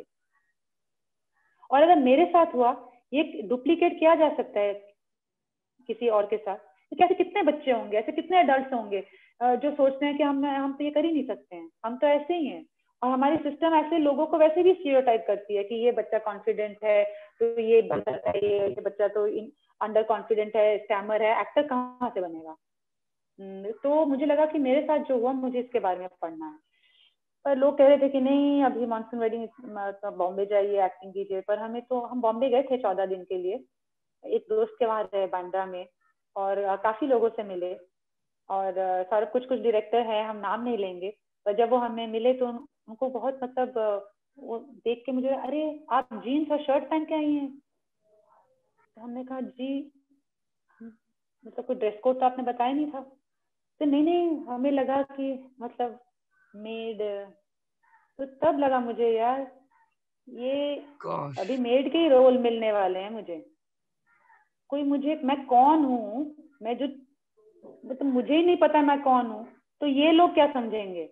और अगर मेरे साथ हुआ, ये डुप्लीकेट किया जा सकता है किसी और के साथ, तो कैसे कितने बच्चे होंगे, ऐसे कितने एडल्ट्स होंगे जो सोचते हैं कि हम हम तो ये कर ही नहीं सकते हैं, हम तो ऐसे ही हैं। और हमारी सिस्टम ऐसे लोगों को वैसे भी स्टीरियोटाइप करती है कि ये बच्चा कॉन्फिडेंट है तो ये बच्चा ये बच्चा तो अंडर कॉन्फिडेंट है, स्टैमर है, एक्टर कहाँ से बनेगा। तो मुझे लगा कि मेरे साथ जो हुआ मुझे इसके बारे में पढ़ना है। पर लोग कह रहे थे कि नहीं अभी मानसून वेडिंग बॉम्बे जाइए एक्टिंग कीजिए। पर हमें तो हम बॉम्बे गए थे चौदह दिन के लिए, एक दोस्त के वहां रहे बांद्रा में, और काफी लोगों से मिले। और सारे कुछ कुछ डायरेक्टर हैं, हम नाम नहीं लेंगे, पर जब वो हमें मिले तो उनको बहुत मतलब वो देख के मुझे, अरे आप जीन्स और शर्ट पहन के आई हैं। तो हमने कहा जी मतलब कोई ड्रेस कोड तो आपने बताया नहीं था। तो नहीं नहीं हमें लगा कि मतलब मेड, तो तब लगा मुझे यार ये Gosh. अभी मेड के ही रोल मिलने वाले हैं मुझे। कोई मुझे, मैं कौन हूँ, मैं जो मतलब तो मुझे ही नहीं पता मैं कौन हूँ, तो ये लोग क्या समझेंगे।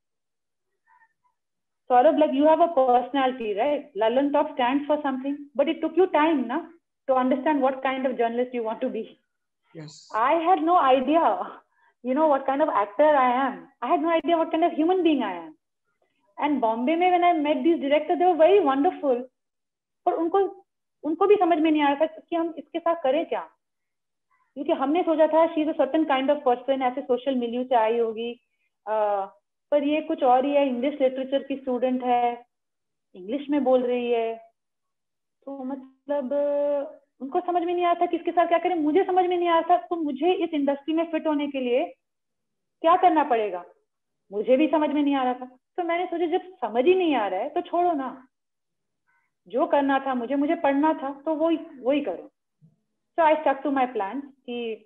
Saurabh, like you have a personality, right? Lallan Top stands for something, but it took you time, na, to understand what kind of journalist you want to be. Yes. I had no idea, you know, what kind of actor I am. I had no idea what kind of human being I am. And Bombay में when I met these directors, they were very wonderful. पर उनको उनको भी समझ में नहीं आ रहा था कि हम इसके साथ करें क्या, क्योंकि हमने सोचा था she is a certain kind of person, ऐसे सोशल मिलियू से आई होगी, uh, पर ये कुछ और ही है, इंग्लिश लिटरेचर की स्टूडेंट है, इंग्लिश में बोल रही है। तो मतलब उनको समझ में नहीं आ रहा था किसके साथ क्या करें, मुझे समझ में नहीं आ रहा था तो मुझे इस इंडस्ट्री में फिट होने के लिए क्या करना पड़ेगा, मुझे भी समझ में नहीं आ रहा था। तो मैंने सोचा जब समझ ही नहीं आ रहा है तो छोड़ो ना, जो करना था मुझे मुझे पढ़ना था तो वही वही करो। So I stuck to my plan कि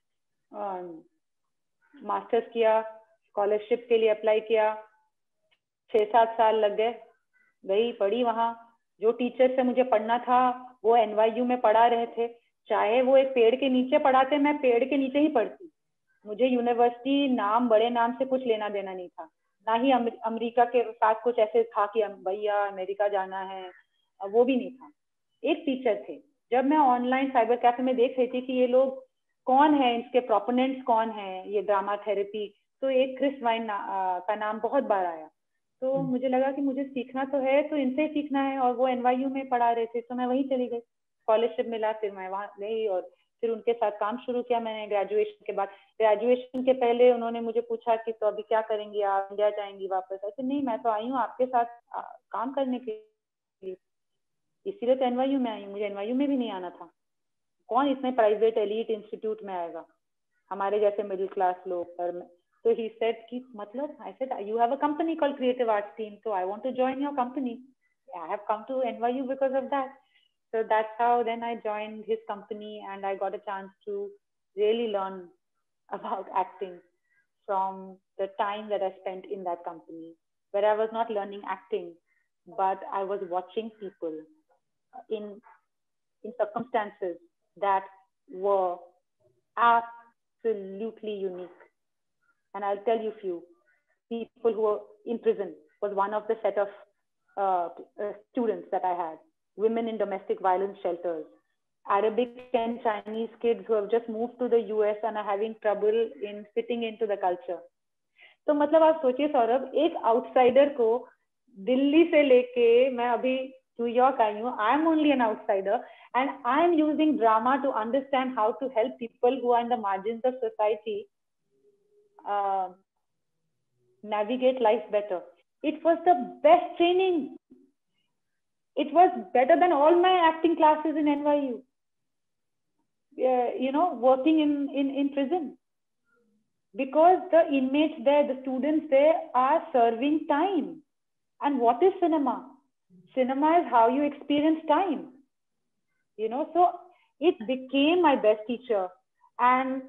मास्टर्स uh, किया, स्कॉलरशिप के लिए अप्लाई किया, छह सात साल लग गए, गई पढ़ी वहां। जो टीचर से मुझे पढ़ना था वो एनवाईयू में पढ़ा रहे थे, चाहे वो एक पेड़ के नीचे पढ़ाते मैं पेड़ के नीचे ही पढ़ती। मुझे यूनिवर्सिटी नाम बड़े नाम से कुछ लेना देना नहीं था, ना ही अमेरिका के साथ कुछ ऐसे था कि भैया अमेरिका जाना है, वो भी नहीं था। एक टीचर थे, जब मैं ऑनलाइन साइबर कैफे में देख रही थी कि ये लोग कौन है, इसके प्रोपोनेंट्स कौन है ये ड्रामा थेरेपी, तो एक क्रिस वाइन ना, का नाम बहुत बार आया। तो मुझे लगा कि मुझे सीखना तो है तो इनसे ही सीखना है, और वो एनवाईयू में पढ़ा रहे थे तो मैं वहीं चली गई, स्कॉलरशिप मिला, फिर मैं वहां गई और फिर उनके साथ काम शुरू किया मैंने ग्रेजुएशन के बाद। ग्रेजुएशन के पहले उन्होंने मुझे पूछा कि तो अभी क्या करेंगी आप, इंडिया जाएंगी वापस? ऐसे नहीं, मैं तो आई हूँ आपके साथ आ, काम करने के लिए, इसीलिए तो एनवाईयू में आई हूँ, मुझे एनवाईयू में भी नहीं आना था। कौन इसमें प्राइवेट एलीट इंस्टीट्यूट में आएगा, हमारे जैसे मिडिल क्लास लोग। So he said कि मतलब, I said you have a company called Creative Arts Team, so I want to join your company. I have come to N Y U because of that. So that's how then I joined his company and I got a chance to really learn about acting from the time that I spent in that company, where I was not learning acting, but I was watching people in in circumstances that were absolutely unique. And I'll tell you few. People who were in prison was one of the set of uh, uh, students that I had. Women in domestic violence shelters, Arabic and Chinese kids who have just moved to the U S and are having trouble in fitting into the culture. तो मतलब आप सोचिए सौरभ, एक outsider को दिल्ली से लेके मैं अभी न्यूयॉर्क आई हूँ, I am only an outsider and I am using drama to understand how to help people who are in the margins of society Uh, navigate life better. It was the best training. It was better than all my acting classes in N Y U. Uh, you know, working in, in, in prison. Because the inmates there, the students there are serving time. And what is cinema? Cinema is how you experience time. You know, so it became my best teacher. And,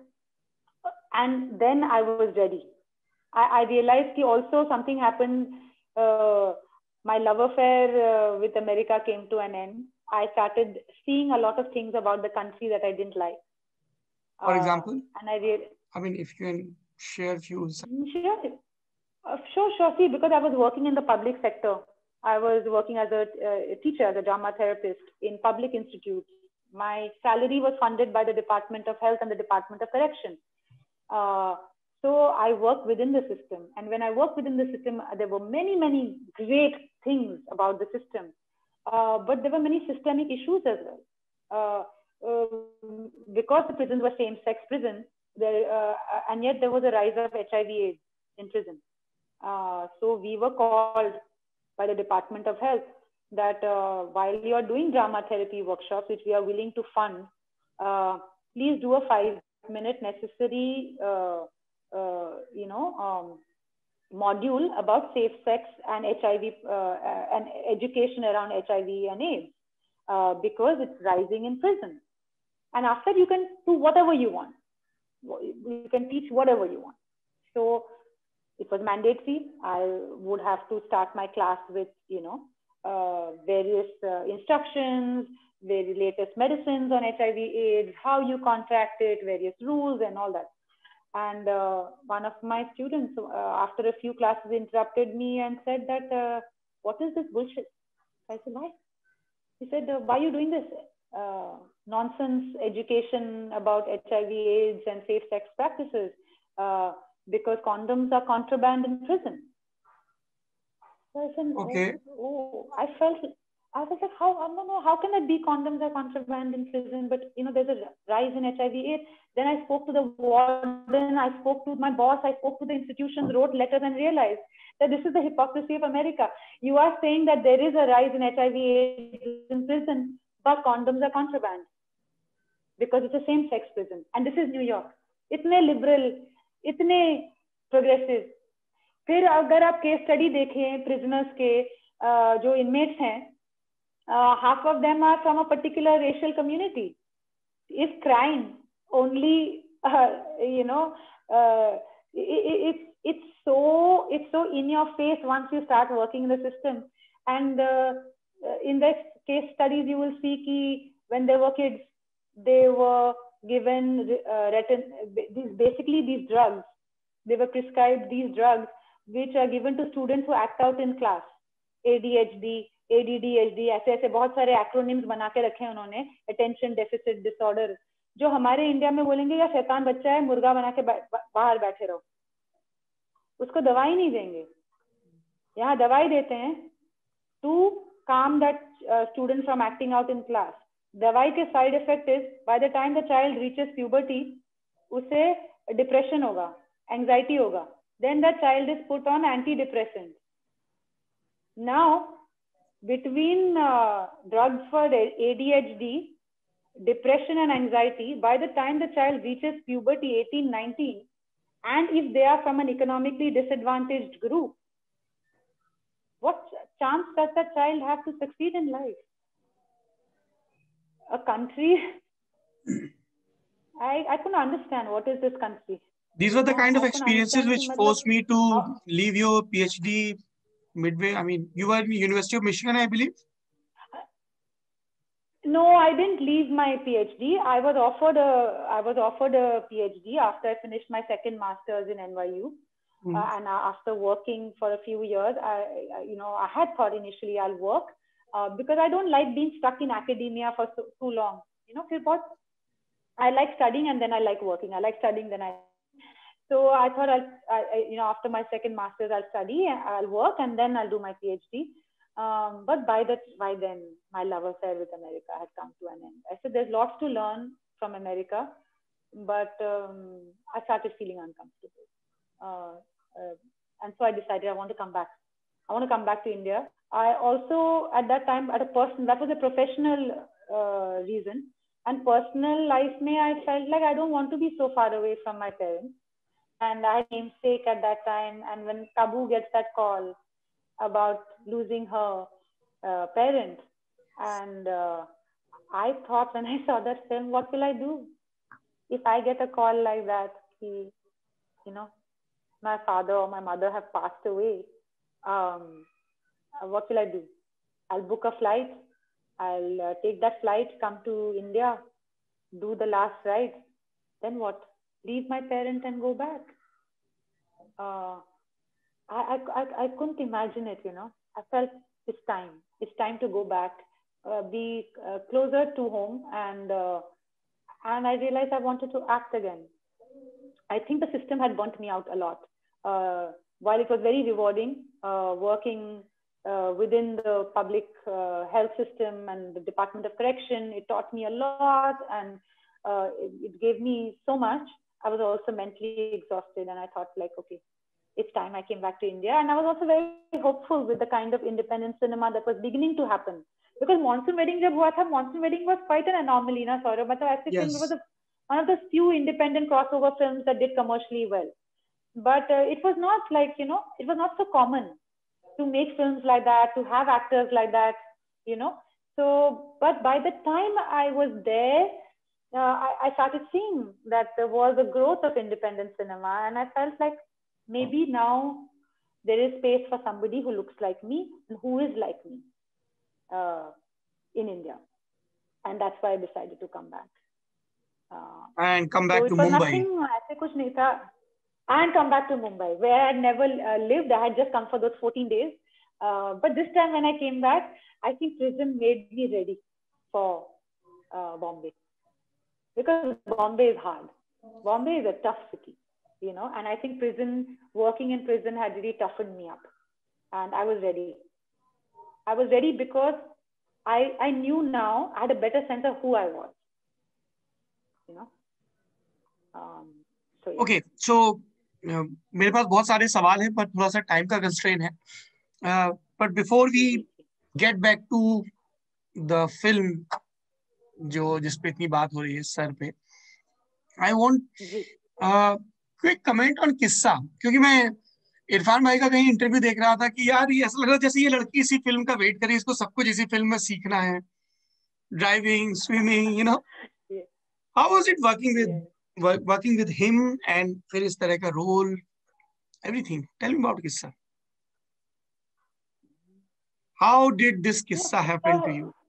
and then I was ready. I, I realized that also something happened. Uh, my love affair uh, with America came to an end. I started seeing a lot of things about the country that I didn't like. For uh, example? And I really, I mean, if you can share views. Sure, uh, sure, sure. See, because I was working in the public sector. I was working as a, uh, a teacher, as a drama therapist in public institutes. My salary was funded by the Department of Health and the Department of Correction. Uh, So I work within the system. And when I work within the system, there were many, many great things about the system. Uh, but there were many systemic issues as well. Uh, uh, because the prisons were same-sex prisons, there, uh, and yet there was a rise of H I V AIDS in prison. Uh, so we were called by the Department of Health that uh, while you are doing drama therapy workshops, which we are willing to fund, uh, please do a five-minute necessary, uh, uh, you know, um, module about safe sex and H I V uh, and education around H I V and AIDS uh, because it's rising in prison. And after you can do whatever you want. You can teach whatever you want. So it was mandatory. I would have to start my class with, you know, uh, various uh, instructions, the latest medicines on H I V AIDS, how you contract it, various rules and all that. And uh, one of my students, uh, after a few classes, interrupted me and said that, uh, what is this bullshit? I said, why? He said, uh, why are you doing this? Uh, nonsense education about H I V AIDS and safe sex practices uh, because condoms are contraband in prison. So I said, okay. oh, oh, I felt, I was like, how, I don't know, how can it be condoms are contraband in prison? But, you know, there's a rise in H I V AIDS. Then I spoke to the warden, I spoke to my boss, I spoke to the institutions, wrote letters and realized that this is the hypocrisy of America. You are saying that there is a rise in H I V AIDS in prison, but condoms are contraband because it's a same-sex prison. And this is New York. इतने liberal, इतने progressive. फिर अगर आप case study देखें prisoners के uh, जो inmates हैं, uh, half of them are from a particular racial community. If crime only, uh, you know, uh, it, it, it's so it's so in your face once you start working in the system. And uh, in the case studies, you will see ki when they were kids, they were given uh, retin these basically these drugs. They were prescribed these drugs which are given to students who act out in class. A D H D, A D D H D, ऐसे ऐसे बहुत सारे acronyms बना के रखे हैं उन्होंने. Attention deficit disorder. जो हमारे इंडिया में बोलेंगे या शैतान बच्चा है, मुर्गा बना के बाहर बैठे रहो, उसको दवाई नहीं देंगे. यहाँ दवाई देते हैं to calm that uh, student from acting out in class. दवाई के side effect is by the time the child reaches puberty, उसे depression होगा, anxiety होगा. Then the child is put on antidepressant. Now, between uh, drugs for A D H D, depression and anxiety, by the time the child reaches puberty, eighteen, nineteen, and if they are from an economically disadvantaged group, what chance does that child have to succeed in life? A country, I, I couldn't understand what is this country. These were the kind of experiences which forced me to leave your PhD midway. I mean, you were in the University of Michigan, I believe? No, I didn't leave my PhD. I was offered a, I was offered a PhD after I finished my second master's in N Y U. Mm. Uh, and after working for a few years, I, I, you know, I had thought initially I'll work uh, because I don't like being stuck in academia for so, too long. You know, I like studying and then I like working. I like studying, then I. So I thought I'll, I, you know, after my second master's, I'll study, I'll work, and then I'll do my PhD. Um, but by that, by then, my love affair with America had come to an end. I said, there's lots to learn from America, but um, I started feeling uncomfortable. Uh, uh, and so I decided I want to come back. I want to come back to India. I also, at that time, at a person, that was a professional uh, reason. And personal life, may I felt like I don't want to be so far away from my parents. And I had namesake at that time. And when Tabu gets that call about losing her uh, parent, and uh, I thought when I saw that film, what will I do? If I get a call like that, he, you know, my father or my mother have passed away, um, what will I do? I'll book a flight. I'll uh, take that flight, come to India, do the last ride. Then what? Leave my parent and go back. Uh, I, I, I couldn't imagine it, you know. I felt it's time. It's time to go back, uh, be uh, closer to home. And, uh, and I realized I wanted to act again. I think the system had burnt me out a lot. Uh, while it was very rewarding uh, working uh, within the public uh, health system and the Department of Correction, it taught me a lot and uh, it, it gave me so much. I was also mentally exhausted, and I thought, like, okay, it's time I came back to India. And I was also very hopeful with the kind of independent cinema that was beginning to happen. Because Monsoon Wedding jab hua tha, Monsoon Wedding was quite an anomaly, na Saurabh. Matlab, aise film, it was a, one of the few independent crossover films that did commercially well. But uh, it was not like, you know, it was not so common to make films like that, to have actors like that, you know. So, but by the time I was there, uh, I, I started seeing that there was a growth of independent cinema, and I felt like maybe now there is space for somebody who looks like me and who is like me uh, in India. And that's why I decided to come back. Uh, and come back so to it was Mumbai. Nothing, aise kuch nahi tha. And come back to Mumbai, where I had never uh, lived. I had just come for those fourteen days. Uh, but this time when I came back, I think prison made me ready for uh, Bombay. Because Bombay is hard. Bombay is a tough city, you know, and I think prison, working in prison had really toughened me up. And I was ready. I was ready because I, I knew now, I had a better sense of who I was, you know. Um, so, yeah. Okay, so uh, मेरे पास बहुत सारे सवाल हैं, पर थोड़ा सा time का constrain है. Uh, but before we get back to the film, जो जिस पे इतनी बात हो रही है सर पे, I want uh, quick comment on किस्सा, क्योंकि मैं इरफान भाई का कहीं इंटरव्यू देख रहा था कि यार ये ऐसा लग रहा है जैसे ये लड़की इसी फिल्म का वेट करी, इसको सब कुछ इसी फिल्म में सीखना है, driving, swimming, you know. How was it working with working with him and फिर इस तरह का role, everything. Tell me about किस्सा. How did this kissa happen to you?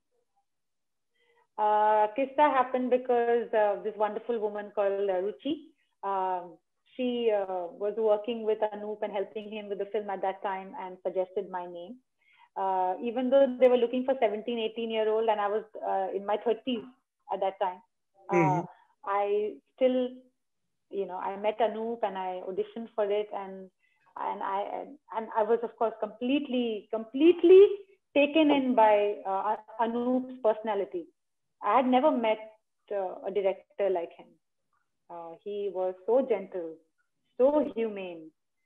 Uh, kissa happened because uh, this wonderful woman called uh, Ruchi, um, she uh, was working with Anoop and helping him with the film at that time and suggested my name. Uh, even though they were looking for seventeen, eighteen year old and I was uh, in my thirties at that time, uh, mm-hmm. I still, you know, I met Anoop and I auditioned for it, and and I and I was of course completely completely taken in by uh, Anoop's personality. I had never met uh, a director like him. Uh, he was so gentle, so humane,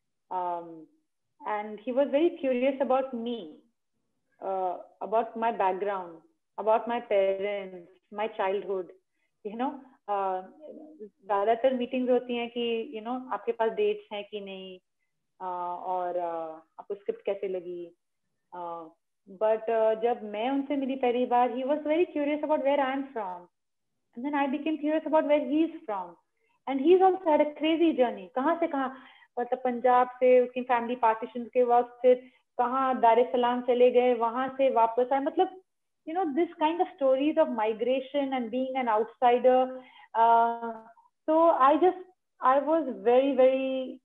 um, and he was very curious about me, uh, about my background, about my parents, my childhood. You know, ज़्यादातर meetings होती हैं कि you know आपके पास dates हैं कि नहीं, uh, और uh, आपको स्क्रिप्ट कैसे लगी. uh, But uh, जब मैं उनसे मिली पहली बार, he was very curious about where I am from, and then I became curious about where he is from, and he's also had a crazy journey. कहाँ से कहाँ, मतलब पंजाब से उसकी फैमिली पार्टीशन के वक्त से कहाँ दार एस सलाम चले गए, वहाँ से वापस आए. मतलब you know this kind of stories of migration and being an outsider. Uh, so I just I was very very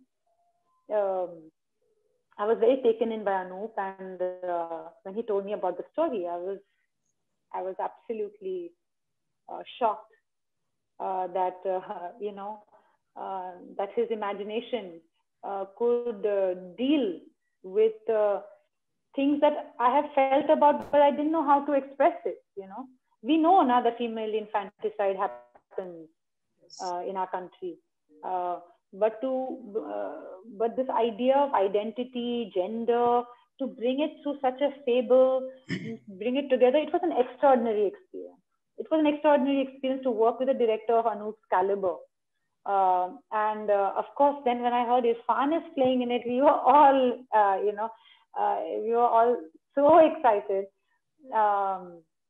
um, I was very taken in by Anoop, and uh, when he told me about the story, I was, I was absolutely uh, shocked uh, that uh, you know uh, that his imagination uh, could uh, deal with uh, things that I have felt about, but I didn't know how to express it. You know, we know now that female infanticide happens uh, in our country. Uh, But to, uh, but this idea of identity, gender, to bring it through such a fable, bring it together, it was an extraordinary experience. It was an extraordinary experience to work with a director of Anoop's caliber. Uh, and uh, of course, then when I heard Irfan is playing in it, we were all, uh, you know, uh, we were all so excited. Um,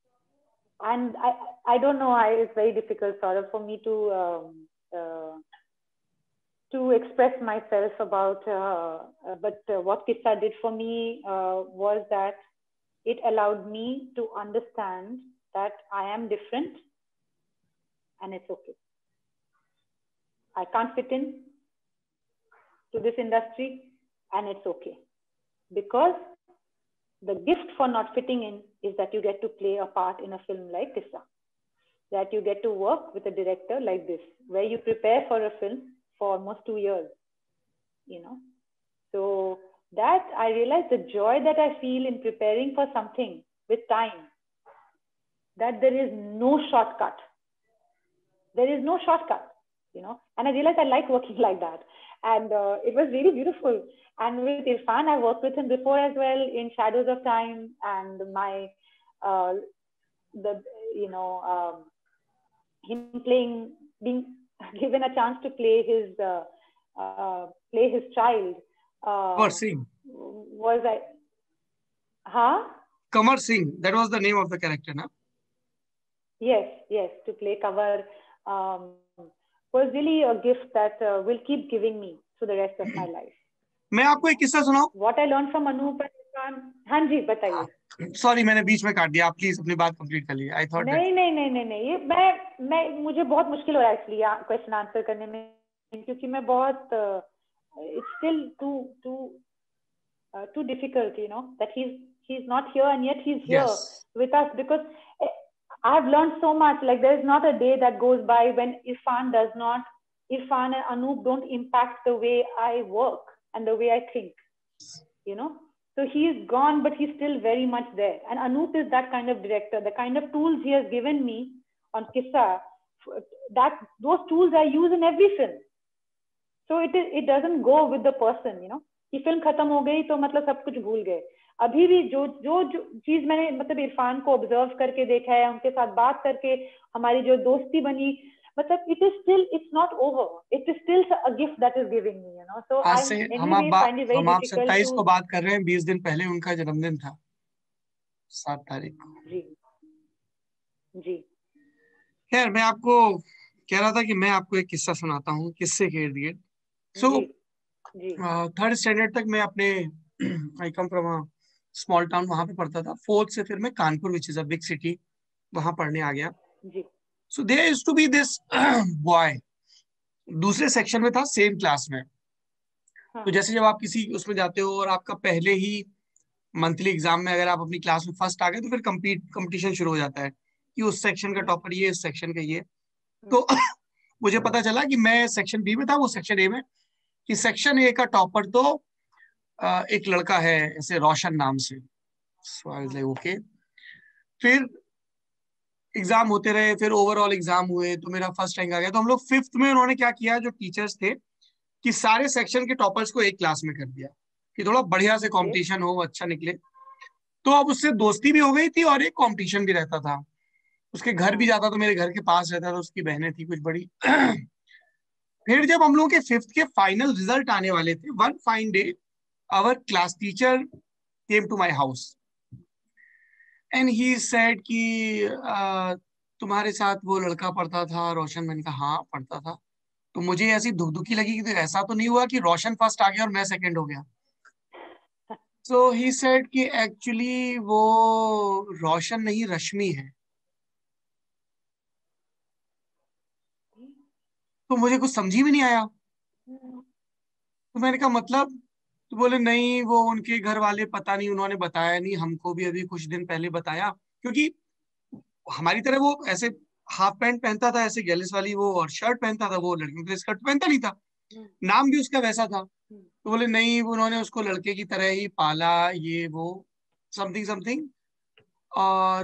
and I, I don't know, I, it's very difficult sort of for me to, um, uh, to express myself about, uh, uh, but uh, what Kissa did for me uh, was that it allowed me to understand that I am different and it's okay. I can't fit in to this industry and it's okay. Because the gift for not fitting in is that you get to play a part in a film like Kissa. That you get to work with a director like this, where you prepare for a film, for almost two years, you know. So that I realized the joy that I feel in preparing for something with time, that there is no shortcut. There is no shortcut, you know. And I realized I like working like that. And uh, it was really beautiful. And with Irfan, I worked with him before as well in Shadows of Time, and my, uh, the, you know, um, him playing, being given a chance to play his, uh, uh, play his child. Uh, Kamar Singh. Was I, huh? Kamar Singh, that was the name of the character, na? Yes, yes, to play Kanwar um, was really a gift that uh, will keep giving me for the rest of my life. मैं आपको एक किस्सा सुनाऊं? What I learned from Anup and Irfan. हाँ जी, बताइए. Sorry, मैंने बीच में काट दिया. आप प्लीज अपनी बात कंप्लीट कर लीजिए. I thought नहीं that... नहीं नहीं नहीं नहीं ये मैं मैं मुझे बहुत मुश्किल हो रहा है इसलिए क्वेश्चन आंसर करने में, क्योंकि मैं बहुत it's still too too uh, too difficult, you know, that he's he's not here and yet he's here yes. with us, because I've learned so much. Like there's not a day that goes by when Irfan does not, Irfan and Anup don't impact the way I work and the way I think, you know. So he's gone, but he's still very much there. And Anup is that kind of director. The kind of tools he has given me on Kissa, that those tools I use in every film. So it is, it doesn't go with the person, you know. कि film खत्म हो गई तो मतलब सब कुछ भूल गए. अभी भी जो जो जो चीज मैंने मतलब इरफान को ऑब्जर्व करके देखा है, उनके साथ बात करके हमारी जो दोस्ती बनी, मतलब it is still, it's not over. It is still a gift that is giving me, you know. So I anyway find it very difficult to. हम सत्ताईस को बात कर रहे हैं, बीस दिन पहले उनका जन्मदिन था, सात तारीख को. जी जी. खैर मैं आपको कह रहा था कि मैं आपको एक किस्सा सुनाता हूँ, किस्से के इर्द गिर्द. सो थर्ड स्टैंडर्ड तक मैं अपने I come from small town वहां पे पढ़ता था. फोर्थ से फिर मैं Kanpur which is a big city, वहां पढ़ने आ गया. So there used to be this boy, दूसरे सेक्शन में था, सेम क्लास में. हाँ. तो जैसे जब आप किसी उसमें जाते हो और आपका पहले ही मंथली एग्जाम में अगर आप अपनी क्लास में फर्स्ट आ गए तो फिर कम्पीट कंपटीशन शुरू हो जाता है कि उस सेक्शन का टॉपर ये, इस सेक्शन का ये. तो मुझे पता चला कि मैं सेक्शन बी में था, वो सेक्शन ए में. कि सेक्शन ए का टॉपर तो एक लड़का है ऐसे रोशन नाम से. So I was like okay. फिर एग्जाम होते रहे, फिर ओवरऑल एग्जाम हुए तो मेरा फर्स्ट रैंक आ गया. तो हम लोग फिफ्थ में उन्होंने क्या किया, जो टीचर्स थे, कि सारे सेक्शन के टॉपर्स को एक क्लास में कर दिया कि थोड़ा बढ़िया से कंपटीशन हो, अच्छा निकले. तो अब उससे दोस्ती भी हो गई थी और एक कंपटीशन भी रहता था. उसके घर भी जाता, तो मेरे घर के पास रहता था, उसकी बहनें थी कुछ बड़ी. फिर जब हम लोग के फिफ्थ के फाइनल रिजल्ट आने वाले थे, one fine day our class teacher came to my house and he said कि तुम्हारे साथ वो लड़का पढ़ता था रोशन. मैंने कहा हाँ पढ़ता था. तो मुझे ऐसी धुकधुकी लगी कि तो ऐसा तो नहीं हुआ कि रोशन फर्स्ट आ गया और मैं सेकंड हो गया. सो ही सेड कि एक्चुअली वो रोशन नहीं, रश्मि है. तो मुझे कुछ समझ ही नहीं आया. तो मैंने कहा मतलब? तो बोले नहीं, वो उनके घर वाले पता नहीं, उन्होंने बताया नहीं, हमको भी अभी कुछ दिन पहले बताया. क्योंकि हमारी तरह वो ऐसे हाफ पैंट पहनता था ऐसे गैलिस वाली वो, और शर्ट पहनता था. वो लड़कियों के स्कर्ट पहनता नहीं था. नाम भी उसका वैसा था. तो बोले नहीं, उन्होंने उसको लड़के की तरह ही पाला, ये वो समथिंग समथिंग. और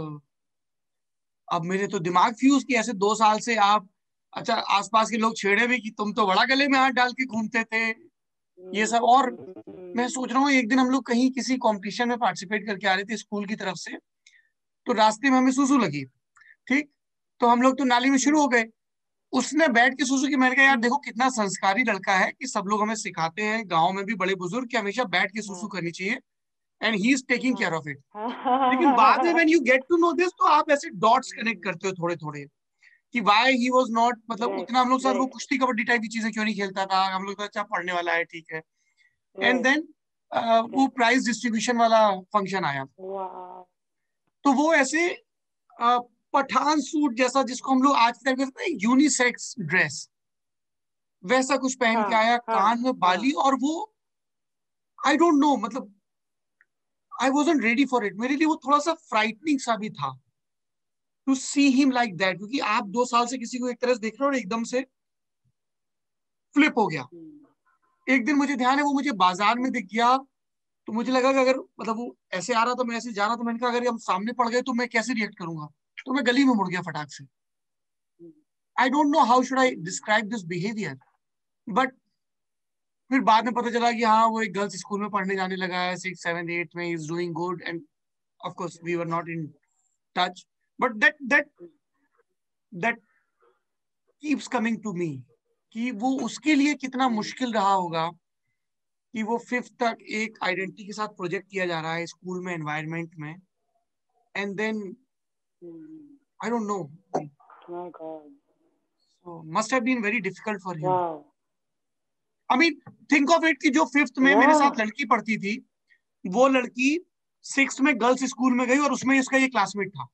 अब मेरे तो दिमाग फ्यूज कि ऐसे दो साल से आप, अच्छा आसपास के लोग छेड़े भी कि तुम तो बड़ा गले में हाथ डाल के घूमते थे, ये सब. और मैं सोच रहा हूँ एक दिन हम लोग कहीं किसी कंपटीशन में पार्टिसिपेट करके आ रहे थे स्कूल की तरफ से, तो रास्ते में हमें सुसु लगी. ठीक, तो हम लोग तो नाली में शुरू हो गए. उसने बैठ के सुसु की. मैंने कहा यार देखो कितना संस्कारी लड़का है कि सब लोग हमें सिखाते हैं गाँव में भी बड़े बुजुर्ग कि हमेशा बैठ के सुसु करनी चाहिए, and he is taking care of it. लेकिन बाद में when you get to know this, तो आप ऐसे डॉट्स कनेक्ट करते हो थोड़े थोड़े कि व्हाई ही वाज नॉट, मतलब right, उतना हम लोग साथ right. वो कुश्ती कबड्डी टाइप की चीजें क्यों नहीं खेलता था. हम लोग अच्छा पढ़ने वाला है, ठीक है. And then right. uh, वो प्राइज डिस्ट्रीब्यूशन वाला फंक्शन आया. wow. तो वो ऐसे uh, पठान सूट जैसा, जिसको हम लोग आज तक कहते हैं यूनिसेक्स ड्रेस, वैसा कुछ पहन हाँ, के आया, हाँ, कान में बाली. हाँ. और वो आई डोंट नो, मतलब I wasn't ready for it. मेरे लिए वो थोड़ा सा फ्राइटनिंग सा भी था to see him like that. क्योंकि आप दो साल से किसी को एक तरह से देख रहे हो और एकदम से फ्लिप हो गया। एक दिन मुझे ध्यान है वो मुझे बाजार में दिख गया, तो मुझे लगा कि अगर मतलब वो ऐसे आ रहा था, मैं ऐसे जा रहा था, मैंने कहा अगर हम सामने पड़ गए तो मैं कैसे रिएक्ट करूंगा, तो मैं गली में मुड़ गया फटाक से। I don't know how should I describe this behaviour, but फिर बाद में पता चला कि हाँ वो एक गर्ल्स स्कूल में पढ़ने जाने लगा है, सिक्स सेवन एट में, is doing good, and of course we were not in touch, but that that that keeps coming to me कि वो उसके लिए कितना मुश्किल रहा होगा कि वो फिफ्थ तक एक आइडेंटिटी के साथ प्रोजेक्ट किया जा रहा है स्कूल में, एनवायरनमेंट में, and then I don't know, My God. so must have been very difficult for him. Wow. I mean, think of it कि जो फिफ्थ में मेरे Yeah. साथ लड़की पढ़ती थी, वो लड़की सिक्स में गर्ल्स स्कूल में गई और उसमें इसका ये क्लासमेट था।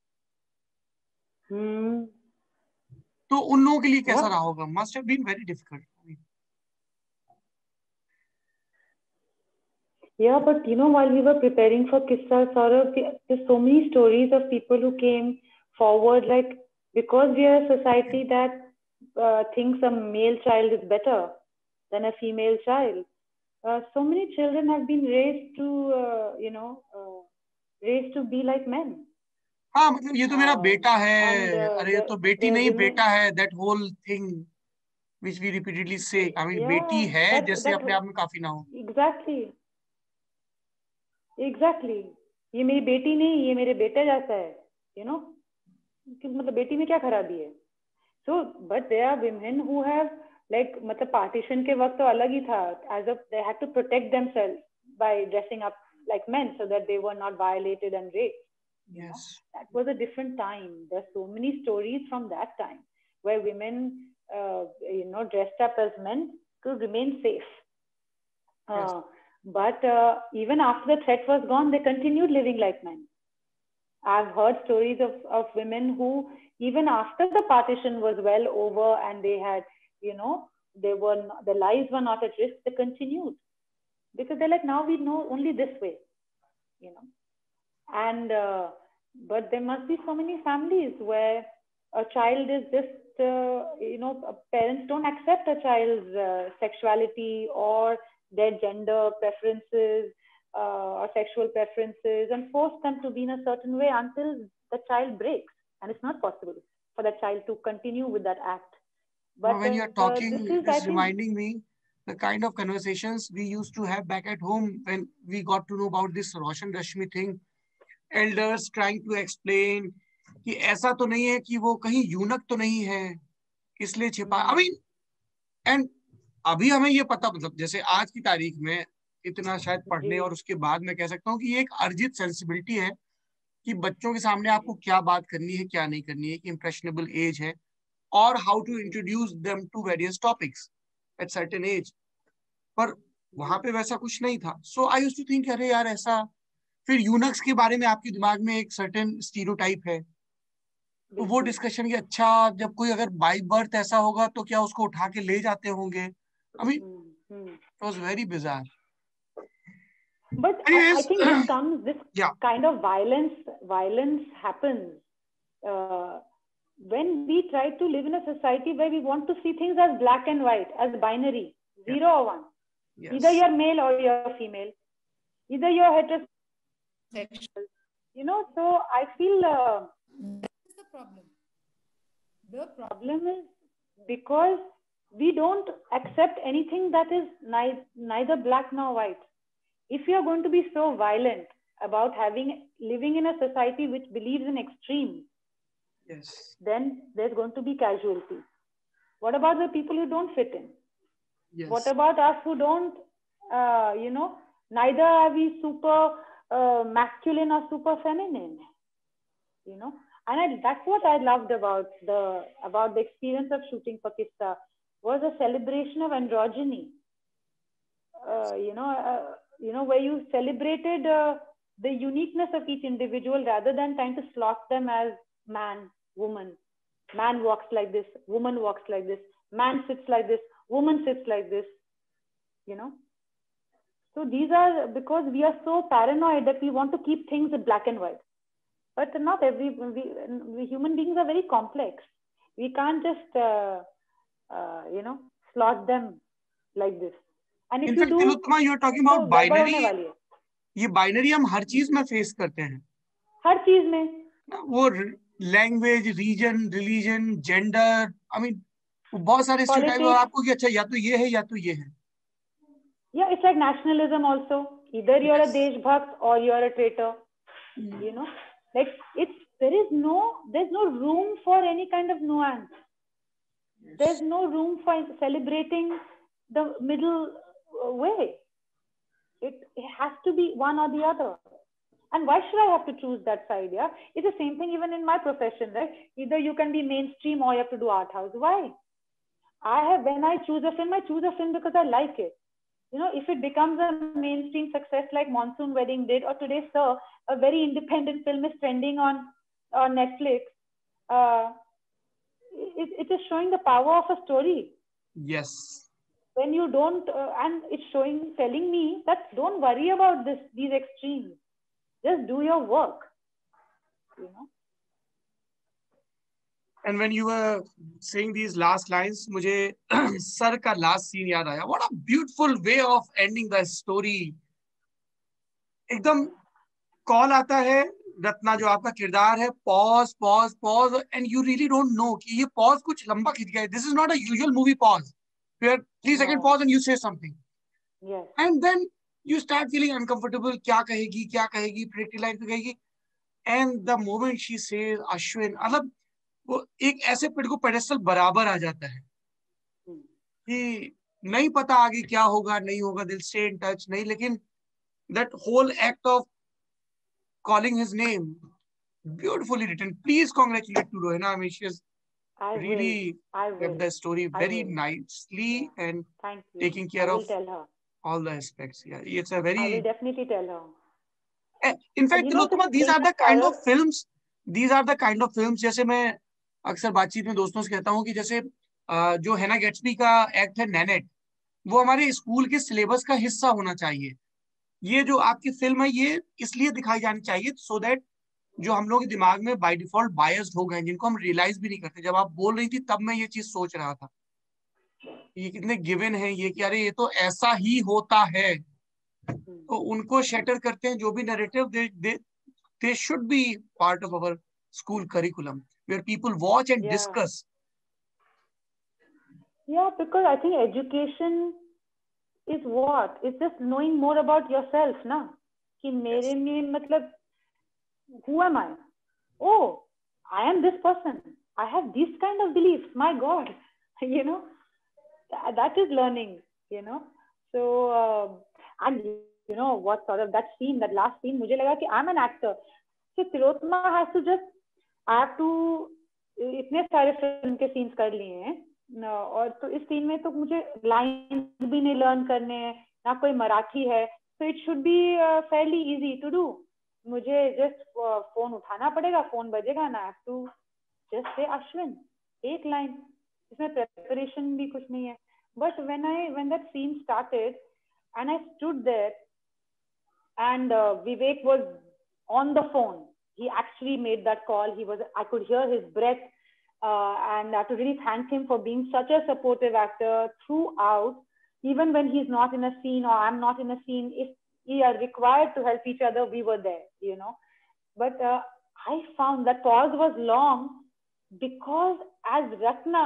Hmm. तो उन लोगों के लिए कैसा Yeah. रहा होगा? Must have been very difficult. Yeah, but you know, while we were preparing for Kissa, Saurabh, there's so many stories of people who came forward, like, because we are a society that uh, thinks a male child is better than a female child. Uh, so many children have been raised to, uh, you know, uh, raised to be like men. हाँ, मतलब ये तो मेरा Uh, बेटा है, and uh, अरे ये the, तो बेटी the नहीं women, बेटा है, that whole thing which we repeatedly say, I mean, बेटी yeah, है that जैसे that अपने आप में काफी ना हो। exactly, exactly. ये मेरी बेटी नहीं, ये मेरे बेटे जैसा है, you know. मतलब बेटी में क्या खराबी है? So, but there are women who have like मतलब partition के वक्त तो अलग ही था, as of they had to protect themselves by dressing up like men so that they were not violated and raped. You Yes. know, that was a different time. There's so many stories from that time where women, uh, you know, dressed up as men to remain safe. Uh, Yes. But uh, even after the threat was gone, they continued living like men. I've heard stories of, of women who, even after the partition was well over and they had, you know, they were not, their lives were not at risk, they continued because they're like, now we know only this way, you know. And uh, but there must be so many families where a child is just, uh, you know, parents don't accept a child's uh, sexuality or their gender preferences uh, or sexual preferences and force them to be in a certain way until the child breaks. And it's not possible for the child to continue with that act. But Well, when you're uh, this talking, is, it I is think, reminding me the kind of conversations we used to have back at home when we got to know about this Roshan Rashmi thing. Elders trying to explain कि ऐसा तो नहीं है कि वो कहीं यूनक तो नहीं है इसलिए छिपा। आई मीन, एंड अभी हमें ये पता, मतलब जैसे आज की तारीख में इतना शायद पढ़ने और उसके बाद मैं कह सकता हूँ कि ये एक अर्जित सेंसिबिलिटी है कि बच्चों के सामने आपको क्या बात करनी है, क्या नहीं करनी है, कि इम्प्रेशनेबल एज है, और how to introduce them to various topics at certain age. पर वहां पे वैसा कुछ नहीं था। So I used to think, अरे यार ऐसा, फिर यूनक्स के बारे में आपके दिमाग में एक सर्टेन स्टीरियोटाइप है, तो वो डिस्कशन की, अच्छा जब कोई अगर बाई बर्थ ऐसा होगा तो क्या उसको उठा के ले जाते होंगे। I mean, it was very bizarre. But I, I think this comes, this yeah. kind of violence, violence happens uh, when we try to live in a society where we want to see things as black and white, as binary, zero yeah. or one. Yes. Either you're male or you're female. Either you're heterosexual. You know, so I feel uh, that is the problem. The problem is because we don't accept anything that is ni- neither black nor white. If you are going to be so violent about having living in a society which believes in extremes, yes, then there's going to be casualties. What about the people who don't fit in? Yes. What about us who don't, uh, you know, neither are we super uh, masculine or super feminine, you know? And I, that's what I loved about the about the experience of shooting for Kissa, was a celebration of androgyny. Uh, you know, uh, you know, where you celebrated uh, the uniqueness of each individual rather than trying to slot them as man, woman. Man walks like this, woman walks like this, man sits like this, woman sits like this, you know. So these are because we are so paranoid that we want to keep things in black and white. But not every, we, we human beings are very complex. We can't just, uh, uh, you know, slot them like this. And if In you fact, do, Tilottama, you are talking तो about गड़बड़ होने binary. वाली है ये binary हम हर चीज में face करते हैं, हर चीज में. वो language, region, religion, gender, I mean बहुत सारे स्टीरियोटाइप, और Politics. आपको कि अच्छा या तो ये है या तो ये है. Yeah, it's like nationalism also. Either you're Yes. a deshbhakt or you're a traitor. Mm. You know, like it's there is no there's no room for any kind of nuance. Yes. There's no room for celebrating the middle uh, way. It, it has to be one or the other. And why should I have to choose that side? Yeah, it's the same thing even in my profession, right? Either you can be mainstream or you have to do art house. Why? I have when I choose a film, I choose a film because I like it. You know, if it becomes a mainstream success like Monsoon Wedding did, or today, Sir, a very independent film is trending on on Netflix, uh, it, it is showing the power of a story. Yes. When you don't, uh, and it's showing, telling me that don't worry about this, these extremes. Just do your work. You know. And when you were saying these last lines, मुझे sir का last scene याद आया. What a beautiful way of ending the story. एकदम call आता है, रत्ना जो आपका किरदार है, pause pause pause, and you really don't know कि ये पॉज कुछ लंबा खिंच गया है. This is not a usual movie pause where three second pause and you say something, and then you start feeling uncomfortable. क्या कहेगी क्या कहेगी, प्रेडिक्टिव लाइन पे कहेगी, and the moment she says Ashwin, मतलब वो एक ऐसे पेड़ को पेडेस्टल बराबर आ जाता है कि नहीं पता आगे क्या होगा नहीं होगा, दिल स्टे इन टच नहीं, लेकिन that whole act of calling his name, beautifully written. Please congratulate to Rohina. I mean, she has I really kept the story very nicely yeah. and Thank you. taking care I will of tell her. all the aspects. Yeah, it's a very. I will definitely tell her. Eh, in fact, you know, Tilottama, these are the kind of films. These are the kind of films. जैसे मैं अक्सर बातचीत में दोस्तों से कहता हूँ कि जैसे जो हैना गेट्सबी का एक्ट है नैनेट, वो हमारे स्कूल के सिलेबस का हिस्सा होना चाहिए. ये जो आपकी फिल्म है ये इसलिए दिखाई जानी चाहिए सो so दैट जो हम लोग के दिमाग में बाय डिफॉल्ट बायस्ड हो गए, जिनको हम रियलाइज भी नहीं करते. जब आप बोल रही थी तब मैं ये चीज सोच रहा था, ये कितने गिवन है ये कि अरे ये तो ऐसा ही होता है. तो उनको शैटर करते हैं जो भी narrative, they they they should be part of our school curriculum where people watch and discuss. Yeah, because I think education is what? It's just knowing more about yourself, na? कि मेरे में मतलब who am I? Oh, I am this person. I have these kind of beliefs. My God, you know, that is learning, you know. So, uh, and you know what sort of that scene, that last scene, मुझे लगा कि I'm an actor. So Tilottama has to just, I have to इतने सारे film के scenes कर लिए हैं. No, और तो इस सीन में तो मुझे लाइन भी नहीं लर्न करने हैं, ना कोई मराठी है, तो it should be fairly easy to do. मुझे जस्ट फोन उठाना पड़ेगा, फोन बजेगा ना, have to just say Ashwin, एक लाइन, इसमें प्रिपरेशन भी कुछ नहीं है. But when I when that scene started and I stood there and Vivek was on the phone, he actually made that call. He was, I could hear his breath. Uh, and I have to really thank him for being such a supportive actor throughout, even when he's not in a scene or I'm not in a scene. If we are required to help each other, we were there, you know. But uh, I found that pause was long because as Ratna,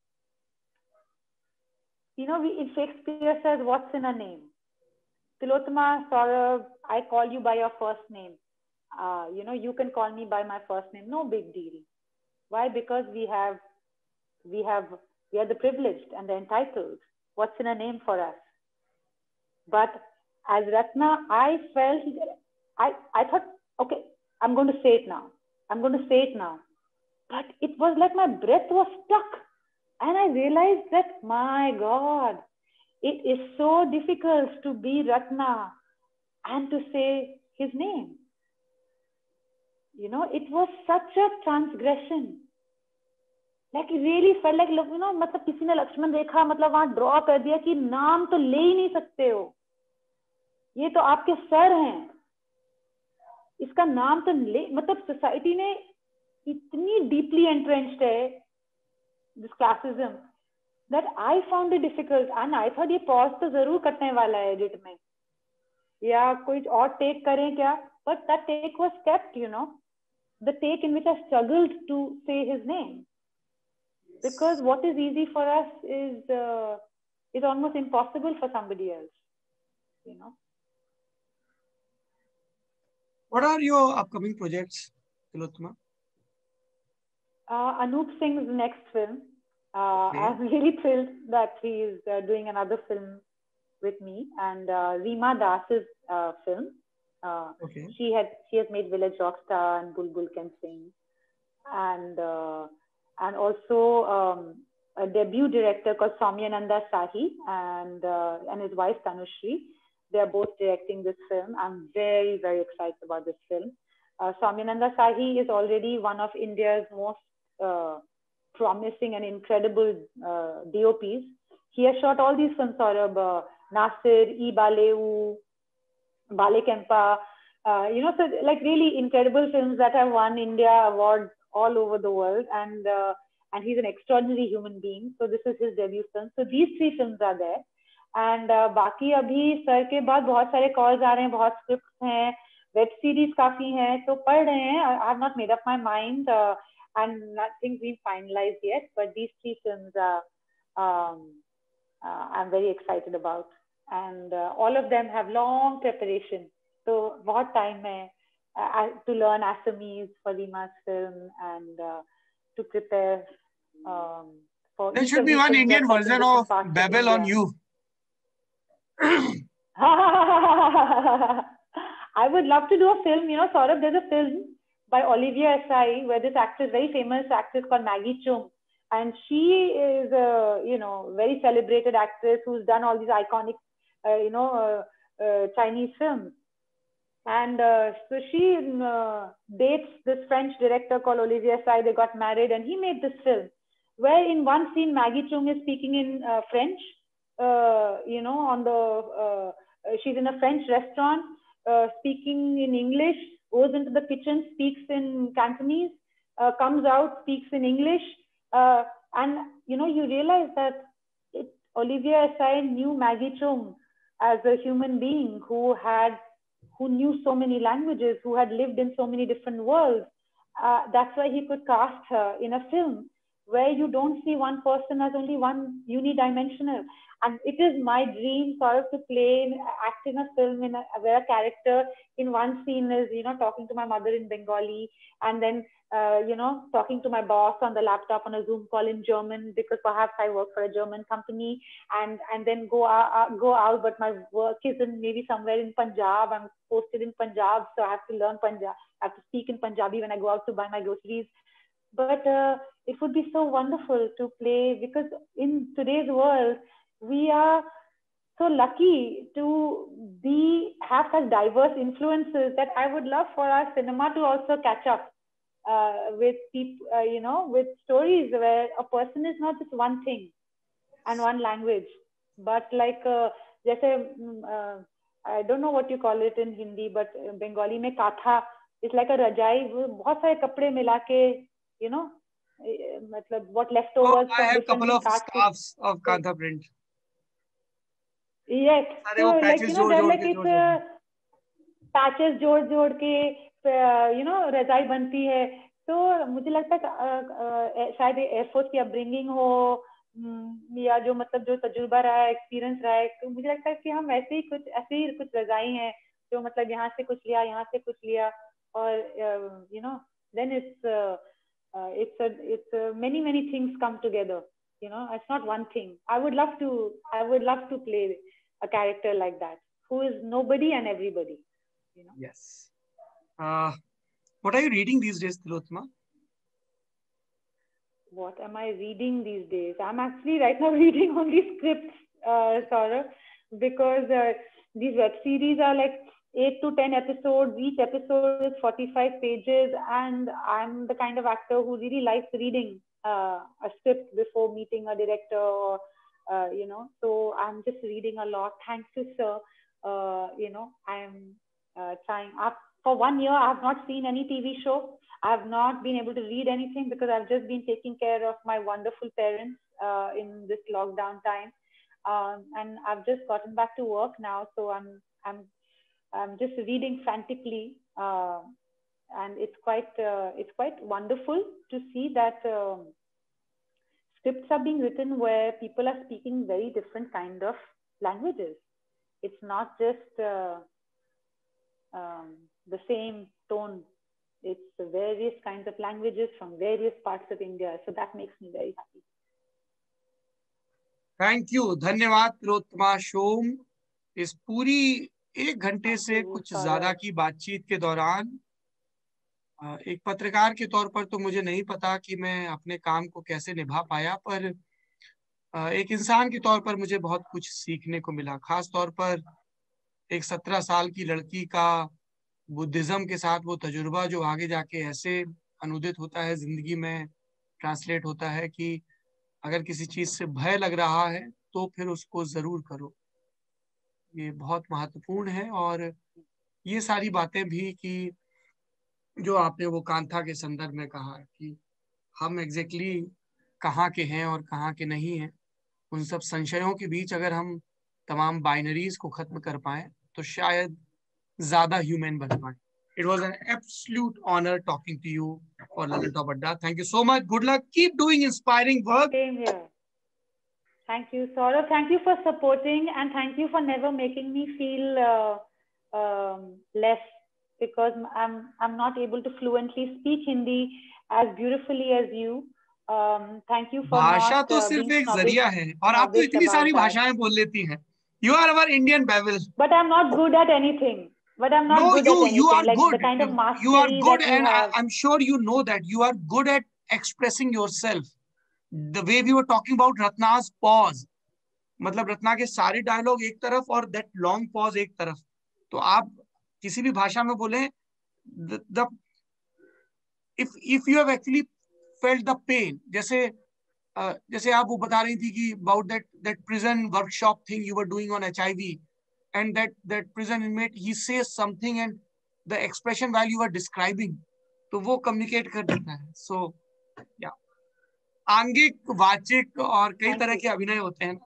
you know, we, in Shakespeare says, what's in a name? Tilottama, Saurabh, I call you by your first name. Uh, you know, you can call me by my first name. No big deal. Why? Because we have, we have, we are the privileged and the entitled. What's in a name for us? But as Ratna, I felt, I, I thought, okay, I'm going to say it now. I'm going to say it now. But it was like my breath was stuck. And I realized that, my God, it is so difficult to be Ratna and to say his name. You know, it was such a transgression. Like it really felt like, look, you know, मतलब किसी ने लक्ष्मण रेखा मतलब वहां draw कर दिया कि नाम तो ले ही नहीं सकते हो, ये तो आपके सर हैं, इसका नाम तो ले, मतलब सोसाइटी ने इतनी डीपली एंट्रेंच्ड है this classism that I found it difficult, and I thought ये pause तो जरूर कटने वाला है edit में, या कोई और take करें क्या? But that take was kept, you know, the take in which I struggled to say his name, because what is easy for us is uh, is almost impossible for somebody else, you know. What are your upcoming projects, Tilotma? Uh, Anup Singh's next film. Uh, Okay. I'm really thrilled that he is uh, doing another film with me, and uh, Reema Das's uh, film. Uh, Okay. She had she has made Village Rockstar and Bulbul Can Sing, and uh, and also um, a debut director called Soumyananda Sahi and uh, and his wife Tanushri. They are both directing this film. I'm very very excited about this film. Uh, Soumyananda Sahi is already one of India's most uh, promising and incredible uh, D O Ps. He has shot all these films, Saurabh, uh, Nasir, E Baleu, Bale Kempa, uh, you know, so like really incredible films that have won India awards all over the world, and uh, and he's an extraordinary human being. So this is his debut film. So these three films are there, and uh, बाकी अभी sir के बाद बहुत सारे calls आ रहे हैं, बहुत scripts हैं, web series काफी हैं, तो पढ़ रहे हैं. I have not made up my mind, uh, and nothing's been finalized yet. But these three films are, um, uh, I'm very excited about. And uh, all of them have long preparation. So बहुत time है uh, to learn Assamese for Reema's film, and uh, to prepare um, for There each should of be these one films are Indian set in version different of parts of Babel on India. You. I would love to do a film, you know, Saurabh, there's a film by Olivia Assay where this actress, very famous actress called Maggie Chung, and she is a, you know, very celebrated actress who's done all these iconic, uh, you know, uh, uh, Chinese films. And uh, so she uh, dates this French director called Olivier Assay. They got married, and he made this film where in one scene Maggie Chung is speaking in uh, French, uh, you know, on the, uh, she's in a French restaurant, uh, speaking in English, goes into the kitchen, speaks in Cantonese, uh, comes out, speaks in English. Uh, and, you know, you realize that it, Olivier Assay knew Maggie Chung as a human being who had who knew so many languages, who had lived in so many different worlds. Uh, that's why he could cast her in a film where you don't see one person as only one unidimensional. And it is my dream sort of to play, act in a film in a, where a character in one scene is, you know, talking to my mother in Bengali, and then, uh, you know, talking to my boss on the laptop on a Zoom call in German, because perhaps I work for a German company, and, and then go out, go out, but my work is in maybe somewhere in Punjab. I'm posted in Punjab, so I have to learn Punjab. I have to speak in Punjabi when I go out to buy my groceries. But uh, it would be so wonderful to play, because in today's world, we are so lucky to be have such diverse influences that I would love for our cinema to also catch up uh, with people, uh, you know, with stories where a person is not just one thing and one language, but like, uh, जैसे, uh, I don't know what you call it in Hindi, but Bengali में काथा, it's like a रजाई, बहुत सारे कपड़े मिला के, you know, मतलब what Oh, leftovers I from have different couple of parts of, scarves of Kantha print. yes, सारे so वो like, you patches know, जोड़ they're जोड़ like, के it's जोड़ जोड़ के. a पैचेस जोड़ जोड़ के, you know, रजाई बनती है. तो मुझे लगता है कि शायद एयरफोर्स की अपब्रिंगिंग हो, या जो मतलब जो तजुर्बा रहा है, एक्सपीरियंस रहा है, तो मुझे लगता है कि हम ऐसे ही कुछ ऐसे ही कुछ रजाई हैं जो मतलब यहाँ से कुछ लिया, यहाँ से कुछ लिया, और you know, then it's uh, uh, it's a it's a, many many things come together. You know, it's not one thing. I would love to I would love to play a character like that, who is nobody and everybody. You know? Yes. Uh, what are you reading these days, Tilotma? What am I reading these days? I'm actually right now reading only scripts, uh, Saurabh, because uh, these web series are like eight to ten episodes. Each episode is forty-five pages, and I'm the kind of actor who really likes reading uh, a script before meeting a director, or, uh, you know, so I'm just reading a lot. Thanks to Sir, uh, you know, I'm uh, trying up. for one year, I have not seen any T V show. I have not been able to read anything because I've just been taking care of my wonderful parents uh, in this lockdown time. Um, and I've just gotten back to work now, so I'm I'm I'm just reading frantically, uh, and it's quite uh, it's quite wonderful to see that um, scripts are being written where people are speaking very different kind of languages. It's not just uh, um, the same tone. It's various kinds of languages from various parts of India. So that makes me very happy. Thank you, धन्यवाद तिलोत्तमा शोम। इस पूरी एक घंटे से कुछ ज्यादा की बातचीत के दौरान एक पत्रकार के तौर पर तो मुझे नहीं पता कि मैं अपने काम को कैसे निभा पाया, पर एक इंसान के तौर पर मुझे बहुत कुछ सीखने को मिला। खास तौर पर एक सत्रह साल की लड़की का बुद्धिज्म के साथ वो तजुर्बा जो आगे जाके ऐसे अनुदित होता है, जिंदगी में ट्रांसलेट होता है कि अगर किसी चीज से भय लग रहा है तो फिर उसको जरूर करो। ये बहुत महत्वपूर्ण है। और ये सारी बातें भी कि जो आपने वो कांथा के संदर्भ में कहा कि हम एग्जैक्टली कहाँ के हैं और कहाँ के नहीं हैं, उन सब संशयों के बीच अगर हम तमाम बाइनरीज को खत्म कर पाए तो शायद ज्यादा ह्यूमन बन पाए। It was an absolute honor talking to you for Lalan Top Adda. Thank you so much. Good luck. Keep doing inspiring work. Same here. Thank you, Saurav. Thank you for supporting, and thank you for never making me feel uh, um, less, because I'm I'm not able to fluently speak Hindi as beautifully as you. Um, thank you for भाषा not तो uh, सिर्फ being एक जरिया है, और आप तो इतनी सारी भाषाएं बोल लेती हैं. You are our Indian Babel. But I'm not good at anything. But I'm not no, good you, at anything. You are like good. The kind of mastery you are good, that you and have. I, I'm sure you know that you are good at expressing yourself. The way we were talking about Ratna's pause, मतलब रत्ना के सारे dialogue एक तरफ और that long pause एक तरफ, तो आप किसी भी भाषा में बोले, the if if you have actually felt the pain, जैसे uh, जैसे आप वो बता रही थी कि about that that prison workshop thing you were doing on HIV, and that that prison inmate he says something and the expression while you are describing, तो वो communicate कर देता है. so yeah, आंगिक, वाचिक और कई तरह के अभिनय होते हैं.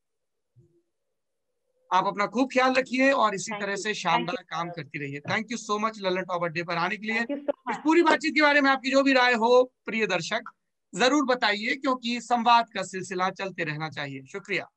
आप अपना खूब ख्याल रखिए और इसी तरह से शानदार काम करती रहिए. Thank you so much Lallantop अड्डे पर आने के लिए. इस पूरी बातचीत के बारे में आपकी जो भी राय हो प्रिय दर्शक जरूर बताइए, क्योंकि संवाद का सिलसिला चलते रहना चाहिए. शुक्रिया.